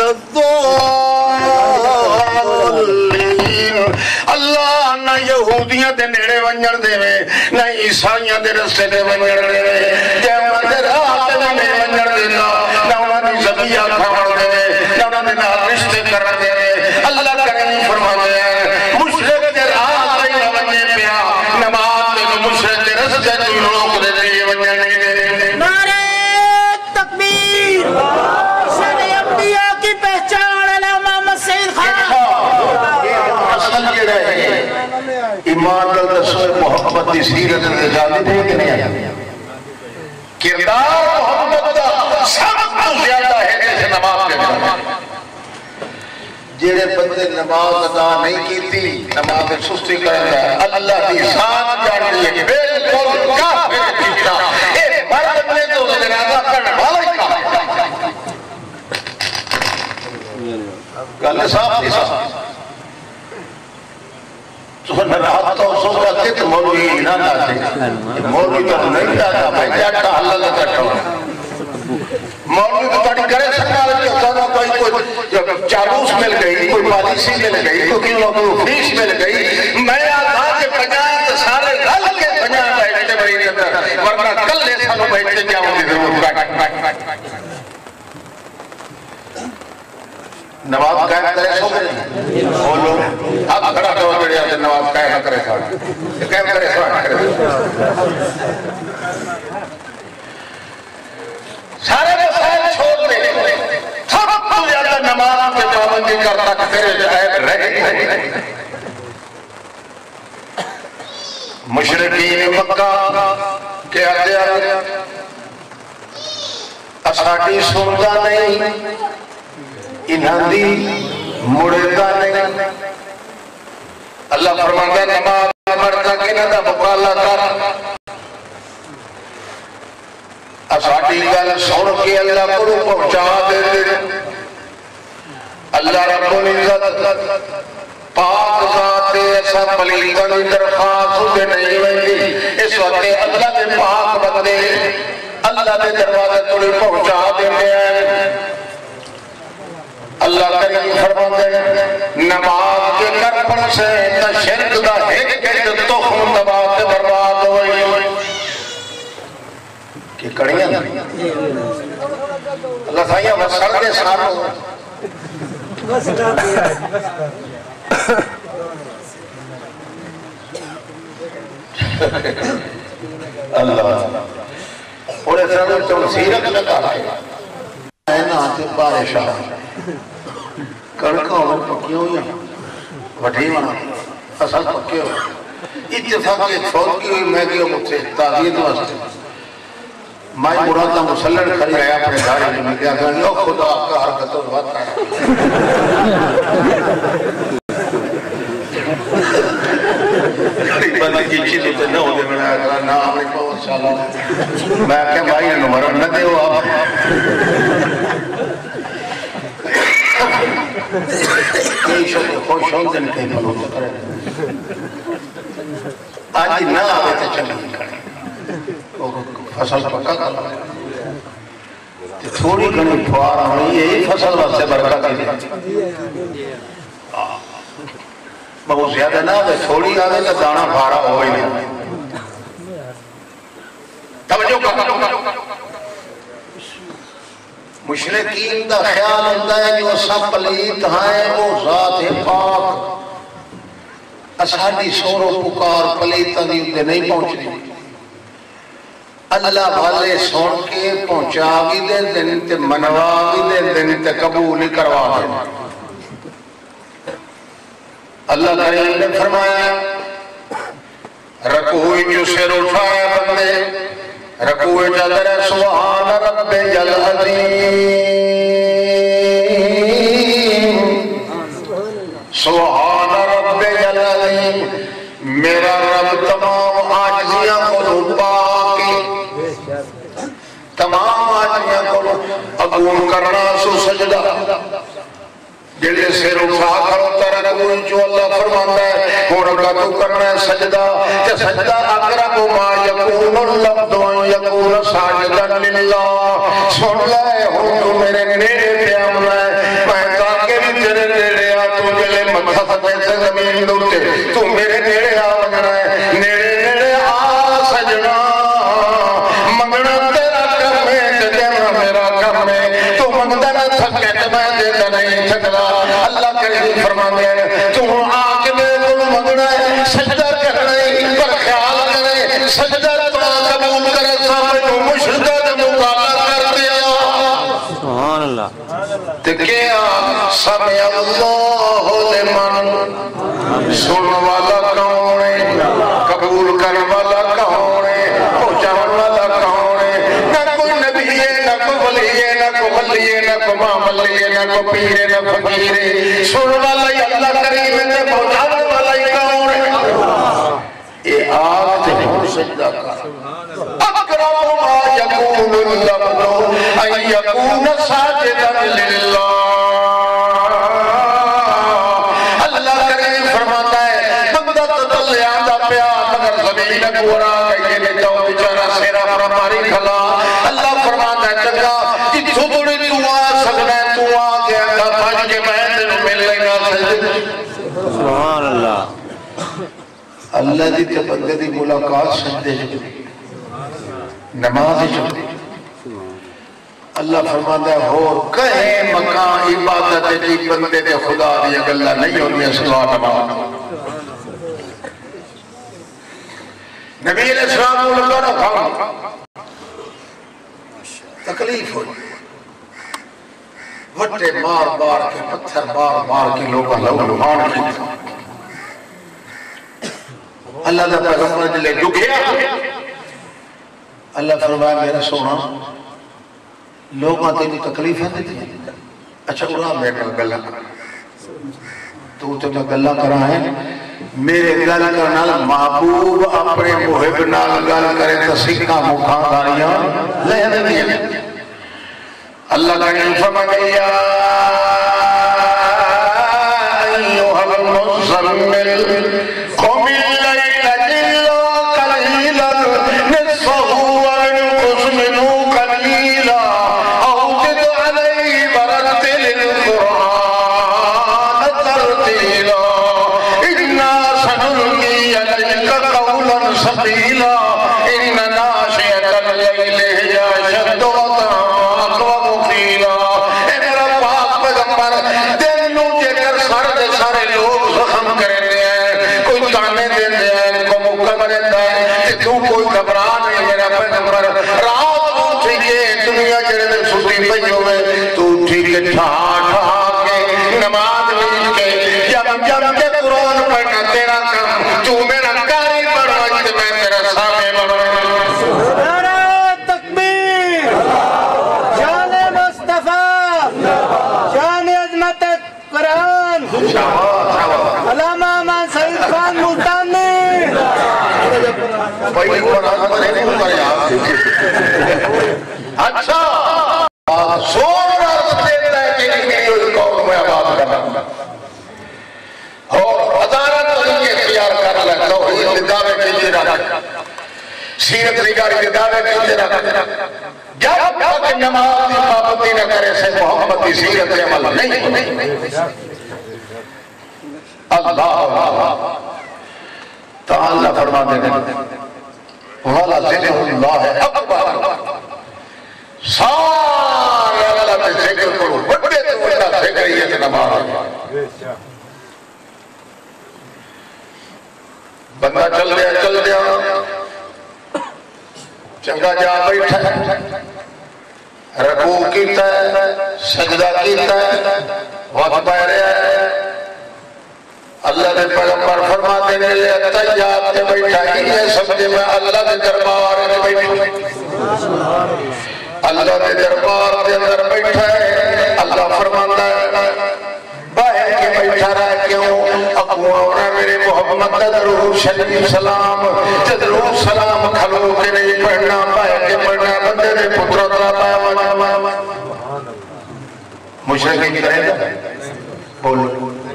والضالین اللہ نہ یہودیاں دے نیڑے ونجڑ دے میں نہ عیسائیاں دے رستے دے ونجڑ دے میں جہاں دے راہ دے میں ونجڑ دے نہ انہاں دی زبیہ کھاڑ دے نہ انہاں دے نہ رشتے کر دے اللہ کریم فرمانے ہیں مشرق دے راہ دے نہ ونجے پیا نماز دے مشرق دے رستے دے لوگ دے دے ونجڑ دے نعرہ تکبیر شان انبیاء کی پہچان علامہ محمد سید خان ایمان کا دسوئے محبت دی سیرت رجالی دے کہ نہیں کردار محبت کا سب تو زیادہ ہے جیسے نماز کے جانا جیڑے بندے نماز ادا نہیں کی تھی نماز سستی کرتا ہے اللہ کی ساتھ جانتی ہے بالکل کافر پیچھا اے مرد میں تو جنازہ کرنے والا ہی کافر گل صاحب نہیں صاحب تو نرات تو سو جاتے تو مولوی نہ جاتے مولوی تو نہیں جاتا بھائی جاتا اللہ لگا ٹھوڑا مولوی تو تاڑی کرے سکتا ہے کہ ہوتا کوئی کوئی چاروس مل گئی کوئی پالیسی مل گئی کوئی لوگوں فیس مل گئی میں آدھا کے بجائے تو سارے رل کے بجائے بیٹھتے بڑی اندر ورنہ کل لے سانو بیٹھتے جاؤں گی ضرور کٹ نواز قائم کرے سو گئے بولو اب کھڑا تو جڑے آتے نواز قائم نہ کرے سوڑا قائم کرے سوڑا سارے مسائل چھوڑ دے سب کو زیادہ نماز کے پابندی کرتا کہ تیرے جائب رہے مشرقین مکہ کے آتے آتے اساٹی سنتا نہیں انہاں دی مڑتا نہیں اللہ فرماتا نماز مرتا کنہ دا مقالہ کر اساٹی گل سن کے اللہ کو پہنچا دے دے اللہ رب العزت پاک ذات ایسا پلیتن درخواست دے نہیں ہوئی اس وقت اللہ دے پاک بندے اللہ دے دروازے تلے پہنچا دے ہیں اللہ کریم فرماتے نماز کے کرپن سے تا شرک دا ایک ایک تخم دبات برباد ہوئی کہ کڑیاں اللہ سائیہ مسل دے ساروں اللہ انہیں سرنے تو سیرت لگا رہے اینا آتے بارشاہ کڑکا ہوئے پکیوں یا وٹھی مانا اصل پکے ہوئے اتفاق ایک فوت کی ہوئی میں گیا مجھ سے تعدید واسطے میں مرادہ مسلن کھڑی رہا اپنے دھارے میں کیا کہ یو خدا آپ کا حرکت و بات ہے بندی کی چیز ہوتے نہ ہوتے میں نے کہا نا ہمیں بہت سالہ میں کہا بھائی نمبر نہ دے ہو آپ کئی شکل خوش ہوتے ہیں کئی بلو تو کرے آج نہ آئے تھے چلی کرے فصل پکا کر تھوڑی گھنی پھوارا ہوئی یہی فصل واسطے برکت دی بہت زیادہ نہ آئے تھوڑی آئے تو دانا پھارا ہوئی نہیں توجہ کرنا مشرقین دا خیال ہوتا ہے جو سب پلیت ہیں وہ ذات پاک اساڑی سورو پکار پلیتہ دی اندے نہیں پہنچ دی اللہ والے سون کے پہنچا بھی دے دن تے منوا بھی دے دن تے قبول کروا دے اللہ کریم نے فرمایا رکوئی جو سر اٹھایا بندے رکوع جدر سبحان رب جل عظیم سبحان رب جل عظیم میرا رب تمام آجزیاں کو پاکی تمام آجزیاں کو اگون کرنا سو سجدہ جلے سے رکھا کرو ترکون جو اللہ فرماتا ہے وہ رکھا تو کرنا ہے سجدہ کہ سجدہ اقرب ما یکون اللبد و یکون ساجدہ للہ سن لائے ہوں تو میرے نیڑے پہ آمنا ہے میں تاکہ بھی تیرے نیڑے آ تو جلے مدھفتے سے زمین دوتے تو میرے نیڑے آمنا ہے نیڑے نیڑے آ سجنا منگنا تیرا کم ہے دینا میرا کم ہے تو منگنا تھکے تو میں دیتا نہیں تھکلا اللہ کریم فرمانے ہیں تو آنکھ میں تو منگنا ہے سجدہ کرنا ہے پر خیال کرے سجدہ تو قبول کرے سامنے مشرقہ نے مقابلہ کر دیا سبحان اللہ تکیا سمع اللہ لمن سن والا کون ہے پیر نہ فقیر سن والا ہی اللہ کریم تے پہنچانے والا ہی کون ہے اے آگ تے ہون سجدہ کر اکرم ما یکون العبد ان یکون ساجدا للہ اللہ کریم فرماتا ہے بندہ تدل آندا پیا مگر زمین گورا کہ یہ تو بیچارہ سیرا فرماری کھلا اللہ فرماتا ہے چنگا اتھو بڑی تو آ سکنا ہے تو آ گیا تھا بھاج کے میں تینوں مل لینا سجدے سبحان اللہ اللہ دی تے بندے دی ملاقات سجدے نماز چھوڑے اللہ فرماتا ہے اور کہیں مکان عبادت دی بندے دے خدا دی گلہ نہیں ہوتی ہے سوا نماز نبی علیہ السلام کو لگا نہ تھا تکلیف ہوئی وٹے مار مار کے پتھر مار مار کے لوگا لوگ لوہان کی اللہ دا پیغمبر جلے دکھیا اللہ فرمایا میرا سونا لوگاں تینی تکلیفیں دیتی ہیں اچھا اڑا میں گلہ تو تے میں گلہ کرا ہے میرے گل کرنا محبوب اپنے محب نال گل کرے تو سکھا مکھا داریاں لے دے دیا اللہ کا فرمایا ایھا المزمل قم اللیل الا قلیلا نصفه وانقص منه قلیلا او زد علیہ ورتل القرآن ترتیلا انا سنلقی علیک قولا ثقیلا ان ناشئۃ اللیل ہی اشد وطئا اقوم قیلا اے میرا پاک پیغمبر دل نو جے کر سارے سارے لوگ زخم کرتے ہیں کوئی تانے دیتے ہیں کوئی موقع کرتا ہے کہ تو کوئی گھبرا نہیں میرا پیغمبر رات اٹھی کے دنیا جڑے دن سوتی پئی ہوئے تو اٹھی کے ٹھا ٹھا کے نماز لکھ کے جب جب کے قرآن پڑھنا تیرا کام تو میرا قاری پڑھنا کہ میں تیرا سامنے بڑھنا نعرہ تکبیر شان مصطفیٰ شان عظمت قرآن علامہ امان سعید خان ملتانی بھائی قرآن پڑھے نہیں پڑھے آپ اچھا سور رس دیتا ہے کہ میری اس قوم میں آباد کرنا اور ہزارہ طریقے اختیار کر لے توحید دعوے کیجئے رکھ سیرت نگاری دعوے کیجئے رکھ جب تک نماز کی پابندی نہ کرے سے محمد کی سیرت عمل نہیں اللہ تعالی فرما دے والا ذکر اللہ اکبر سارا اللہ میں ذکر کرو بڑے تو بڑا ذکر یہ نماز بندہ چل دیا چل دیا چنگا جا بیٹھا رکوع کیتا ہے سجدہ کیتا ہے وقت پہ رہا ہے اللہ نے پیغمبر فرماتے ہیں لے تیار کے بیٹھا ہی ہے سمجھے میں اللہ نے دربار میں بیٹھا اللہ نے دربار کے اندر بیٹھا ہے اللہ فرماتا ہے باہر کے بیٹھا رہا کیوں اقوانا میرے محمد درود شریف سلام درود سلام کھلو کے نہیں پڑھنا باہر کے پڑھنا بندے نے پتر طرح مشرقی کرے گا بول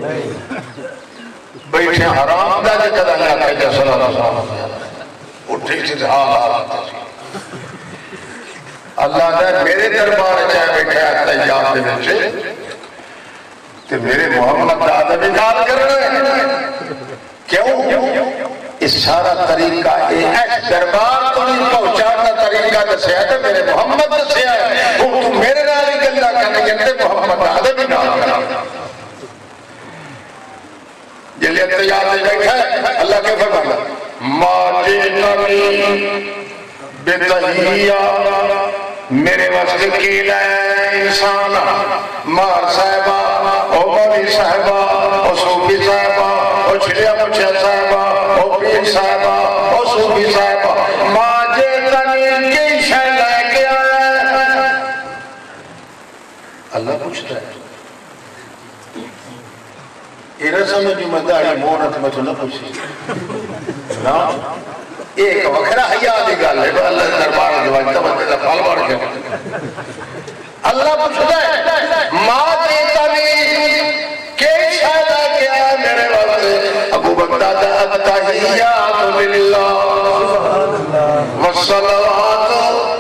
بیٹھے حرام دا جے کدا اللہ کہتے صلی اللہ علیہ وسلم اٹھی چیز حال حال اللہ نے میرے دربار چاہے بیٹھے آتا یاد دے بچے تو میرے محمد دا ادب انکار کر رہے ہیں کیوں اس سارا طریقہ ایک دربار تو نہیں پہنچانا طریقہ دسیا ہے میرے محمد دسیا ہے وہ تو میرے نالی گلہ کرنے جنتے محمد دا ادب انکار کر رہے ہیں جلے اتیاد دے بیٹھا ہے اللہ کے فرمانا ما جننی بتحیہ میرے واسطے کی لائے انسان مار صاحبہ او مولی صاحبہ او صوفی صاحبہ او چھلیا مچھیا صاحبہ او پیر صاحبہ او صوفی صاحبہ ما جننی کی شہ لے کے آیا اللہ پوچھتا ہے یہ نہ سمجھ میں داڑھی مونت میں تو نہ پوچھی نا ایک وکھرا حیا دی گل ہے اللہ دربار دے وچ بندے دا پھل بڑھ گیا اللہ پوچھدا ہے ماں دیتا نہیں کہ شاید کیا میرے واسطے ابو بکر دا التحیات للہ والصلوات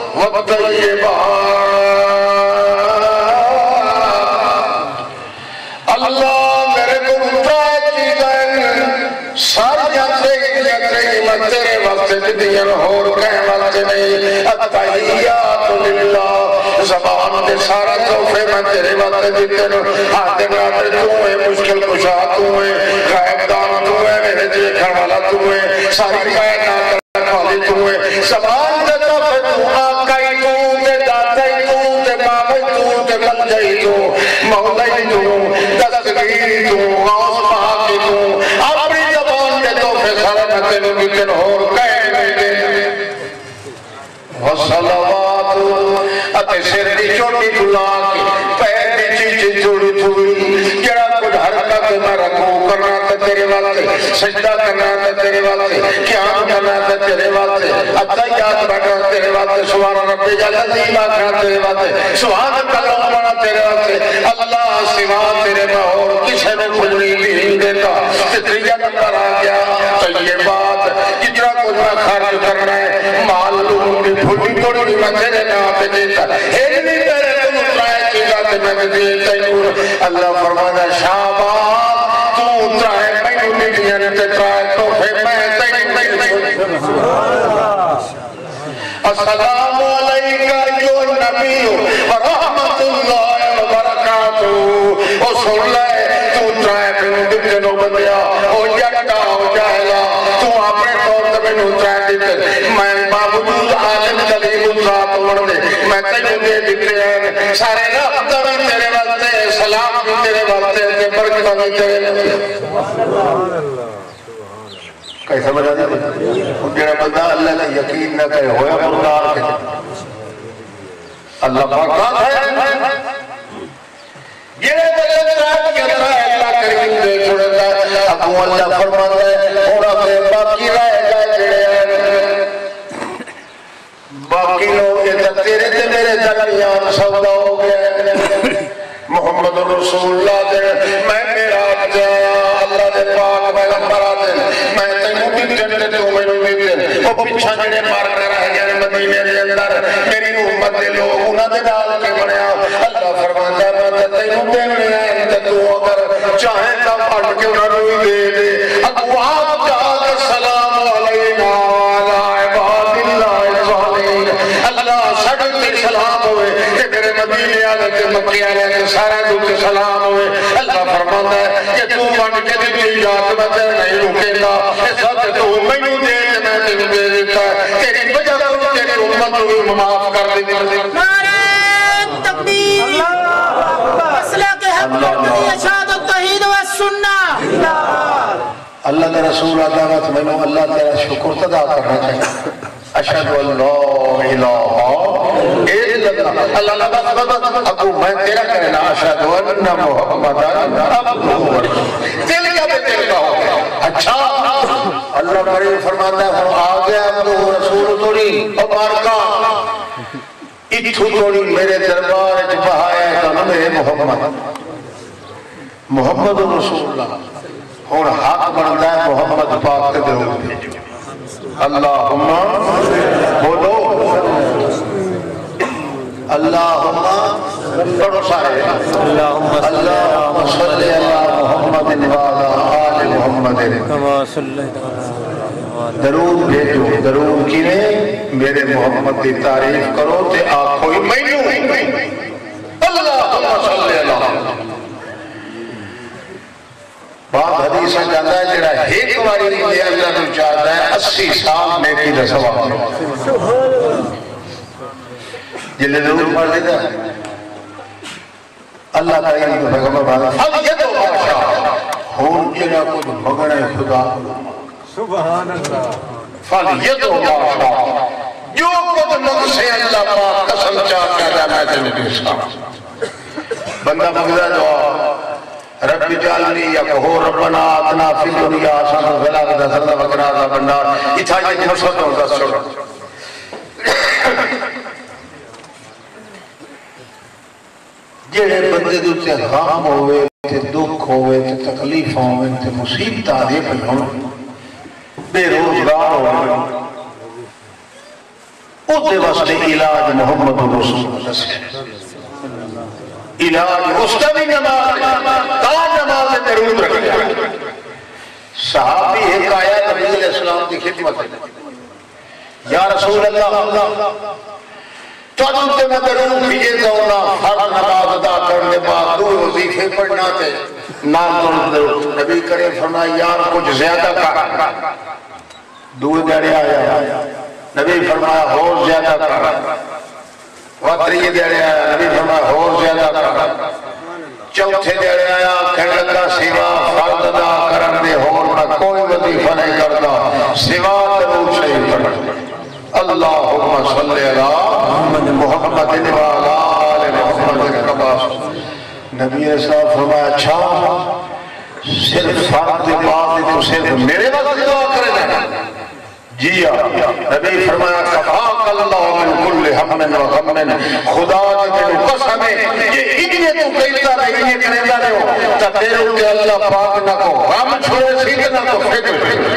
والطیبات اللہ میرے کو اترائے چیزیں ساری جانتے ہی تیرے وقت دیئے اور کہیں وقت نہیں التحیات للہ زبان دے سارا توفے میں تیرے وقت دیتے ہیں ہاتھ برادر تو ہے مشکل کشا تو ہے غائب دان تو ہے میرے دیکھر والا تو ہے ساری کائنات والی تو ہے زبان دے توفے تو آقائی تو دے داتائی تو دے مامائی تو دے منجائی تو مولائی تو دستگیری تو غوث پاکی تو اپنی زبان دے توفے سارا میں تیرے دیتے ہیں اور کہیں دیتے ہیں وصلوات اتے سر دی چوٹی بلا کے پیر دی چیچی جوڑی تھوئی جڑا کچھ حرکت میں رکھوں کرنا تھا تیرے واسطے سجدہ کرنا تھا تیرے واسطے قیام کرنا تھا تیرے واسطے اتحیات پڑھنا تیرے واسطے سبحان ربی العظیم آخنا تیرے واسطے سبحان کلام پڑھنا تیرے واسطے اللہ سوا تیرے میں اور کسے میں کچھ نہیں دیتا تیریا نمبر آ گیا طیبات جتنا کچھ میں خرچ کرنا ہے مال لوگوں کی بھوٹی توڑی میں تیرے نام پہ دیتا ایک نہیں تیرے تم اترائے چیزا تے میں دیتا اللہ فرمانا شابات تو اترائے میں نہیں دیا تے اترائے تو پھر میں تیرے نہیں السلام علیکہ جو نبی ورحمت اللہ وبرکاتہ او سن لے تو اترائے میں نہیں دنوں بندیا او جٹا او جاہلا تو اپنے طور سے میں اترائے دیتے میں باوجود عالم دلیل ذات ورنے میں تیرے دے دیتے ہیں سارے رفتہ بھی تیرے واسطے سلام بھی تیرے واسطے برکتہ بھی تیرے واسطے کئی سمجھ آ جائے جنہا بندہ اللہ کا یقین نہ کرے ہویا مردار کے اللہ پاکات ہے یہ بلد رات کے اندر اللہ کریم دے چھوڑتا ہے ابو اللہ فرماتا ہے اور اپنے باقی رائے جائے جڑے ہیں باقی لوگ یہ تیرے تے میرے درمیان سودا ہو گئے محمد رسول اللہ دے میں میرا جایا اللہ دے پاک پیغمبر آتے میں تینوں بھی جنتے تو میں نے بھی وہ پیچھا جڑے مار کر رہ گئے مدینے دے اندر میری امت دے لوگ انہاں دے ڈال کے بنیا اللہ فرماتا ہے میں تینوں دینے ہیں تو اگر چاہیں تو پڑھ کے انہاں نوں دے دے اقوام جاء السلام علینا وعلی عباد اللہ الصالحین اللہ سڑک تے سلام ہوئے کہ میرے مدینے والے تے مکے والے تے سارے دوتے سلام ہوئے اللہ فرماتا ہے کہ تو بن کے دی یاد میں تے نہیں رکے گا اس وقت تو مینوں دے تے میں تینوں دے دیتا تیری وجہ تو تیری امت کو معاف کر دے نعرہ تکبیر مسئلہ کے حق مرتضی اشہاد التوحید والسنہ اللہ دے رسول عدامت میں اللہ تیرا شکر تدا کرنا چاہیے اشہد اللہ الہ الا اللہ اللہ بس بس ابو میں تیرا کرنا اشہد ان محمد عبدہ دل کا بھی دل کا ہو اچھا اللہ کریم فرماتا ہے آ گیا عبدہ رسول توڑی اور بارکہ اتھو توڑی میرے دربار اچھ بہایا ہے کہ میرے محمد محمد رسول اللہ اور حق بنتا ہے محمد پاک کے درود بھیجو اللہم بولو اللہم پڑھو سارے اللہم صلی اللہ محمد وعلا آل محمد درود بھیجو درود کی نے میرے محمد کی تعریف کرو تے آپ کوئی مینوں اللہم صلی اللہ بات حدیث میں جاتا ہے جڑا ایک باری یہ اللہ تو چاہتا ہے اسی سال نیکی دا ثواب جلے ضرور پڑھ دیتا ہے اللہ تعالیٰ کو پیغمبر بات اب یہ تو بادشاہ ہون جنا کچھ مگنے خدا سبحان اللہ فلیت بادشاہ جو کچھ مگ سے اللہ پاک قسم چاہ کہتا ہے میں تمہیں دیسا بندہ مگدہ دعا رب جعلنی یا کہو ربنا آتنا فی الدنیا حسنۃ وفی الآخرۃ حسنۃ وقنا عذاب النار. اتھا یہ فرصت ہوں دس چھوڑا. جڑے بندے دے تے غم ہوئے تے دکھ ہوئے تے تکلیف ہوئے تے مصیبت آدھے پہ ہوں بے روزگار ہوئے او دے واسطے علاج محمد رسول اللہ سے علاج اس کا بھی نماز تا نماز درود رکھ گیا. صحابی ایک آیا نبی علیہ السلام کی خدمت ہے یا رسول اللہ چودھوں تے میں درود بھیجے دونا فرض نماز ادا کرنے بعد دو وظیفے پڑھنا تھے نام درود. نبی کریم فرمایا یار کچھ زیادہ کر. دو دیڑے آیا نبی فرمایا اور زیادہ کر. واتری دیڑے آیا نبی فرمایا اور زیادہ کر. چوتھے دیڑے آیا کہنے لگا سوا فرض ادا کرنے اور میں کوئی وظیفہ نہیں کرتا سوا درود شریف پڑھنا. اللہم صلی اللہ محمد وعلا آل محمد کما. نبی صاحب فرمایا اچھا صرف فرض بعد تو صرف میرے وقت دعا کرے گا؟ جی نبی فرمایا کفاک اللہ من کل ہم و غم. خدا کی میرے قسم ہے یہ انہیں تو کہتا رہے انہیں کرتا رہے ہو تا تیرے ہوتے اللہ پاک نہ کو غم چھوڑے سیدھ نہ کو فکر.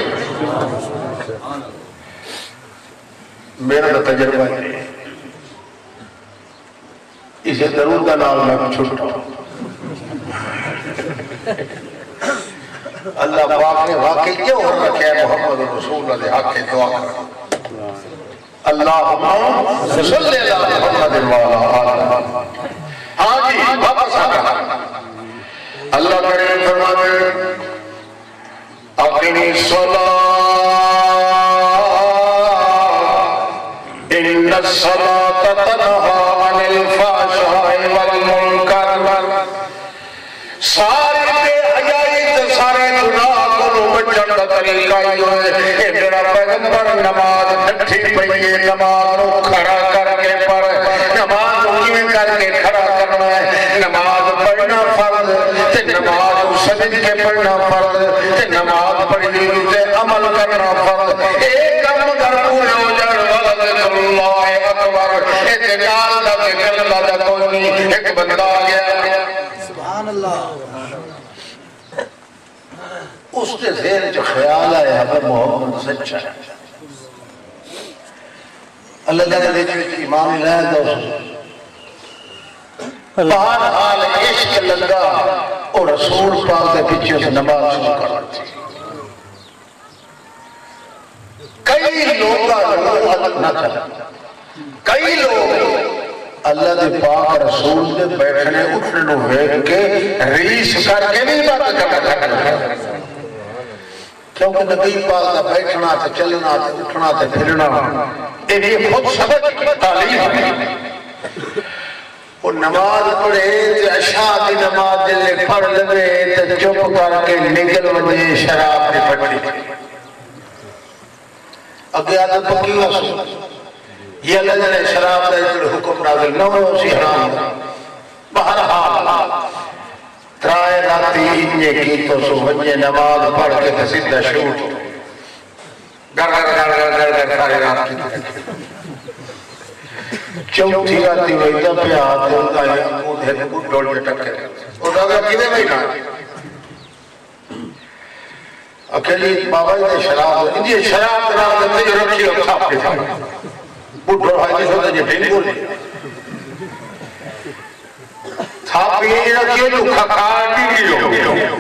میرا تجربہ ہے اسے درود کا نام میں چھوٹا اللہ پاک نے واقعی کیوں ہر رکھے ہے محمد رسول اللہ حق کے دعا کر. اللہم صلی اللہ محمد وعلا آلہ. ہاں جی واپس آ رہا اللہ کریم فرماتے اقیمی الصلاۃ ان الصلاۃ تنہی عن الفحشاء والمنکر. سارے بے حیائی تے سارے گناہ کو بچن کا طریقہ یہ ہے کہ میرا پیغمبر نماز ڈٹھی پئی ہے نماز کو کھڑا کر کے پڑھ. نماز کیویں کر کے کھڑا کرنا ہے؟ نماز پڑھنا فرض تے نماز سجد کے پڑھنا فرض تے نماز پڑھنی تے عمل کرنا فرض. ایک کم کر پورے ہو جان والا ذکر اللہ اکبر اعتدال دا ذکر اللہ دا کوئی نہیں. ایک بندہ آ گیا سبحان اللہ اس کے ذہن جو خیال آیا ہے محمد سچا ہے اللہ جانے دیکھیں ایمان اللہ ہے بہرحال عشق لگا اور رسول پاک کے پیچھے سے نماز شروع کر دی. کئی لوگ نہ چلا کئی لوگ اللہ دے پاک رسول دے بیٹھنے اٹھنے نو ویکھ کے ریس کر کے نہیں بات کرنا کیونکہ نبی پاک دا بیٹھنا تے چلنا تے اٹھنا تے پھرنا یہ خود سبق تعلیم ہے. وہ نماز پڑھے تے عشاء دی نماز دلے پڑھ لگے تے چپ کر کے نکل وجے شراب نے پڑھی. اگے عادت پکی واسو یہ اللہ نے شراب دا حکم نازل نہ ہو سی حرام. بہرحال ترائے راتی انجے کی تو سو وجے نماز پڑھ کے سیدھا شوٹ گر گر گر گر گر گر سارے رات کی چوتھی راتی ویدہ پہ آتے ہوتا ہے مودھے کو ڈول کے ٹکے اور دادا کیویں بیٹھا اکیلی بابا نے شراب انجے شراب نام دے رکھی اور کھا پہ تھا بڑھو حاجی ہوتا جے بھین بولے تھا پیے رکھیے تو کھکار بھی بھی ہو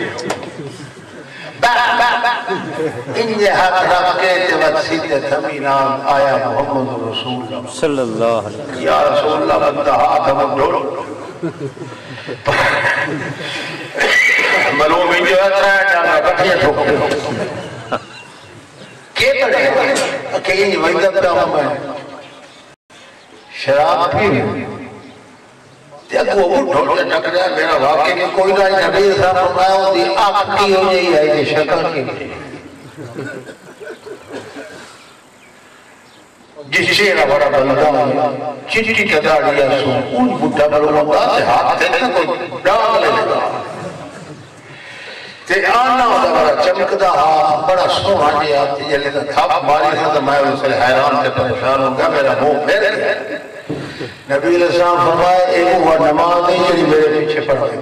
انجے ہاتھ رکھ کے وقت تھمینان آیا محمد رسول اللہ صلی اللہ علیہ وسلم. یا رسول اللہ بندہ ہاتھ ہم ڈھول ملوم انجے ہاتھ رہا جانا بٹھیے ٹھوک کے پڑھے اکیلی ویدہ پہ ہوں میں شراب پی دیکھ وہ ڈھول کے ٹک رہا میرا واقعی میں کوئی نہ نبی صاحب فرمایا ہوتی آنکھ کی ہو جائی ہے یہ شکل کی جس شیرہ بڑا بندہ چٹی کے داڑیا سو اون بڑھا بڑا بندہ سے ہاتھ دیکھنے کوئی ڈانگ لے لگا تے آنا ہوتا بڑا چمکدا ہاتھ بڑا سونا جہا جلے دا تھپ ماری تو میں اس سے حیران تے پریشان ہو گیا میرا منہ پھیر گیا نبی علیہ السلام فرمائے اے وہ نماز نہیں جڑی میرے پیچھے پڑھے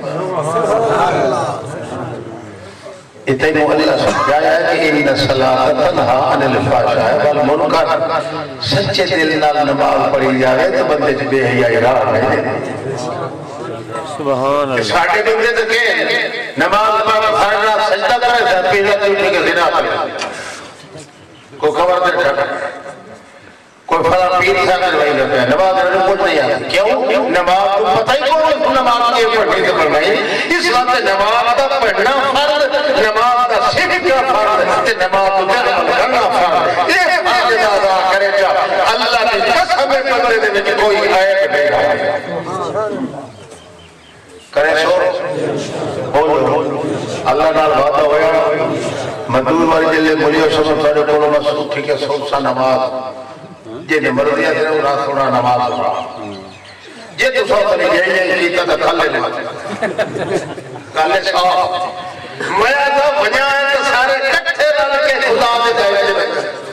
اتنے اللہ سمجھایا ہے کہ ان صلاۃ تنہا عن الفحشاء والمنکر سچے دل نال نماز پڑھی جائے تو بندے چ بے حیائی راہ نہیں سبحان اللہ ساڈے بندے تے کہ نماز پڑھ فرض سجدہ کرے تے پہلے تو کہ زنا کرے کوئی خبر دے چھڑا کوئی فلاں پیر صاحب دوائی لیتا ہے نماز میں کچھ نہیں آتی کیوں نماز کو پتہ ہی کون ہے نماز کی پڑھنی تو پڑھنی اس وقت نماز کا پڑھنا فرض نماز کا صرف کا فرض تے نماز کو عمل کرنا فرض یہ فرض ادا کرے جا اللہ کی قسم بندے دے وچ کوئی عیب نہیں کرے سو بولو اللہ نال وعدہ ہویا مدور والی جلے بولیو سب سارے کولو بس ٹھیک ہے سو سا نماز یہ مرضی ہے تیرے رات سونا نماز سونا یہ تو سو تنی جائے جائے کیتا تھا کھالے نماز کھالے سو میں آتا بنیاں تو سارے کٹھے رل کے خدا دے جائے جائے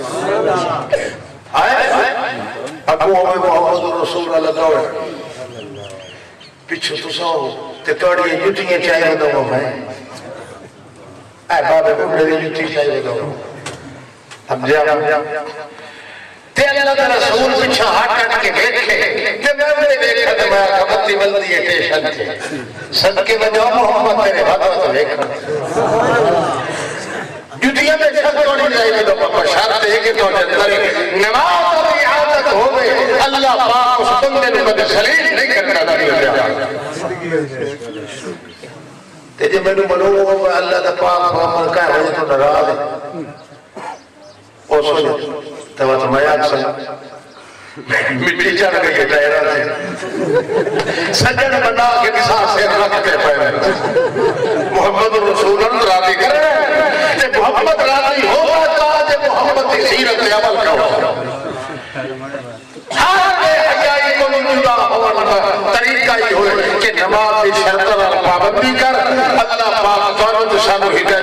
آئے ابو ہمیں محمد رسول اللہ لگا ہوئے پیچھو تو سو تے توڑی جتیاں چاہیے دو میں اے بابے بڑے جتی چاہیے دو اب جا تے اللہ کا رسول پیچھا ہاتھ کٹ کے دیکھے تے میں نے دیکھا تے میں کبتی بلدی ہے ٹیشن تھے صدقے میں جو محمد تیرے بھاگا تو دیکھا جتیاں میں چھت توڑی چاہیے دو پاپا شرط ہے کہ تو جندری نماز اور عادت ہوئے اللہ پاک اس بندے نے مدد سلیل نہیں کرنا داری ہو جائے تے جب میں نے بلو اللہ دا پاک فامل کا ہے تو نراز ہے او سو جائے تو وہ تو میں آج سن مٹی چڑھ گئی ہے دائرہ سے سجن بنا کے نساء سے رکھتے پہلے محمد رسول اللہ راضی کر رہے ہیں کہ محمد راضی ہوگا تاج محمد کی سیرت عمل کرو ہر بے حیائی کو جدا ہونے کا طریقہ ہی ہوئے کہ نماز کی شرط اور پابندی کر اللہ پاک فارد شانو ہدایت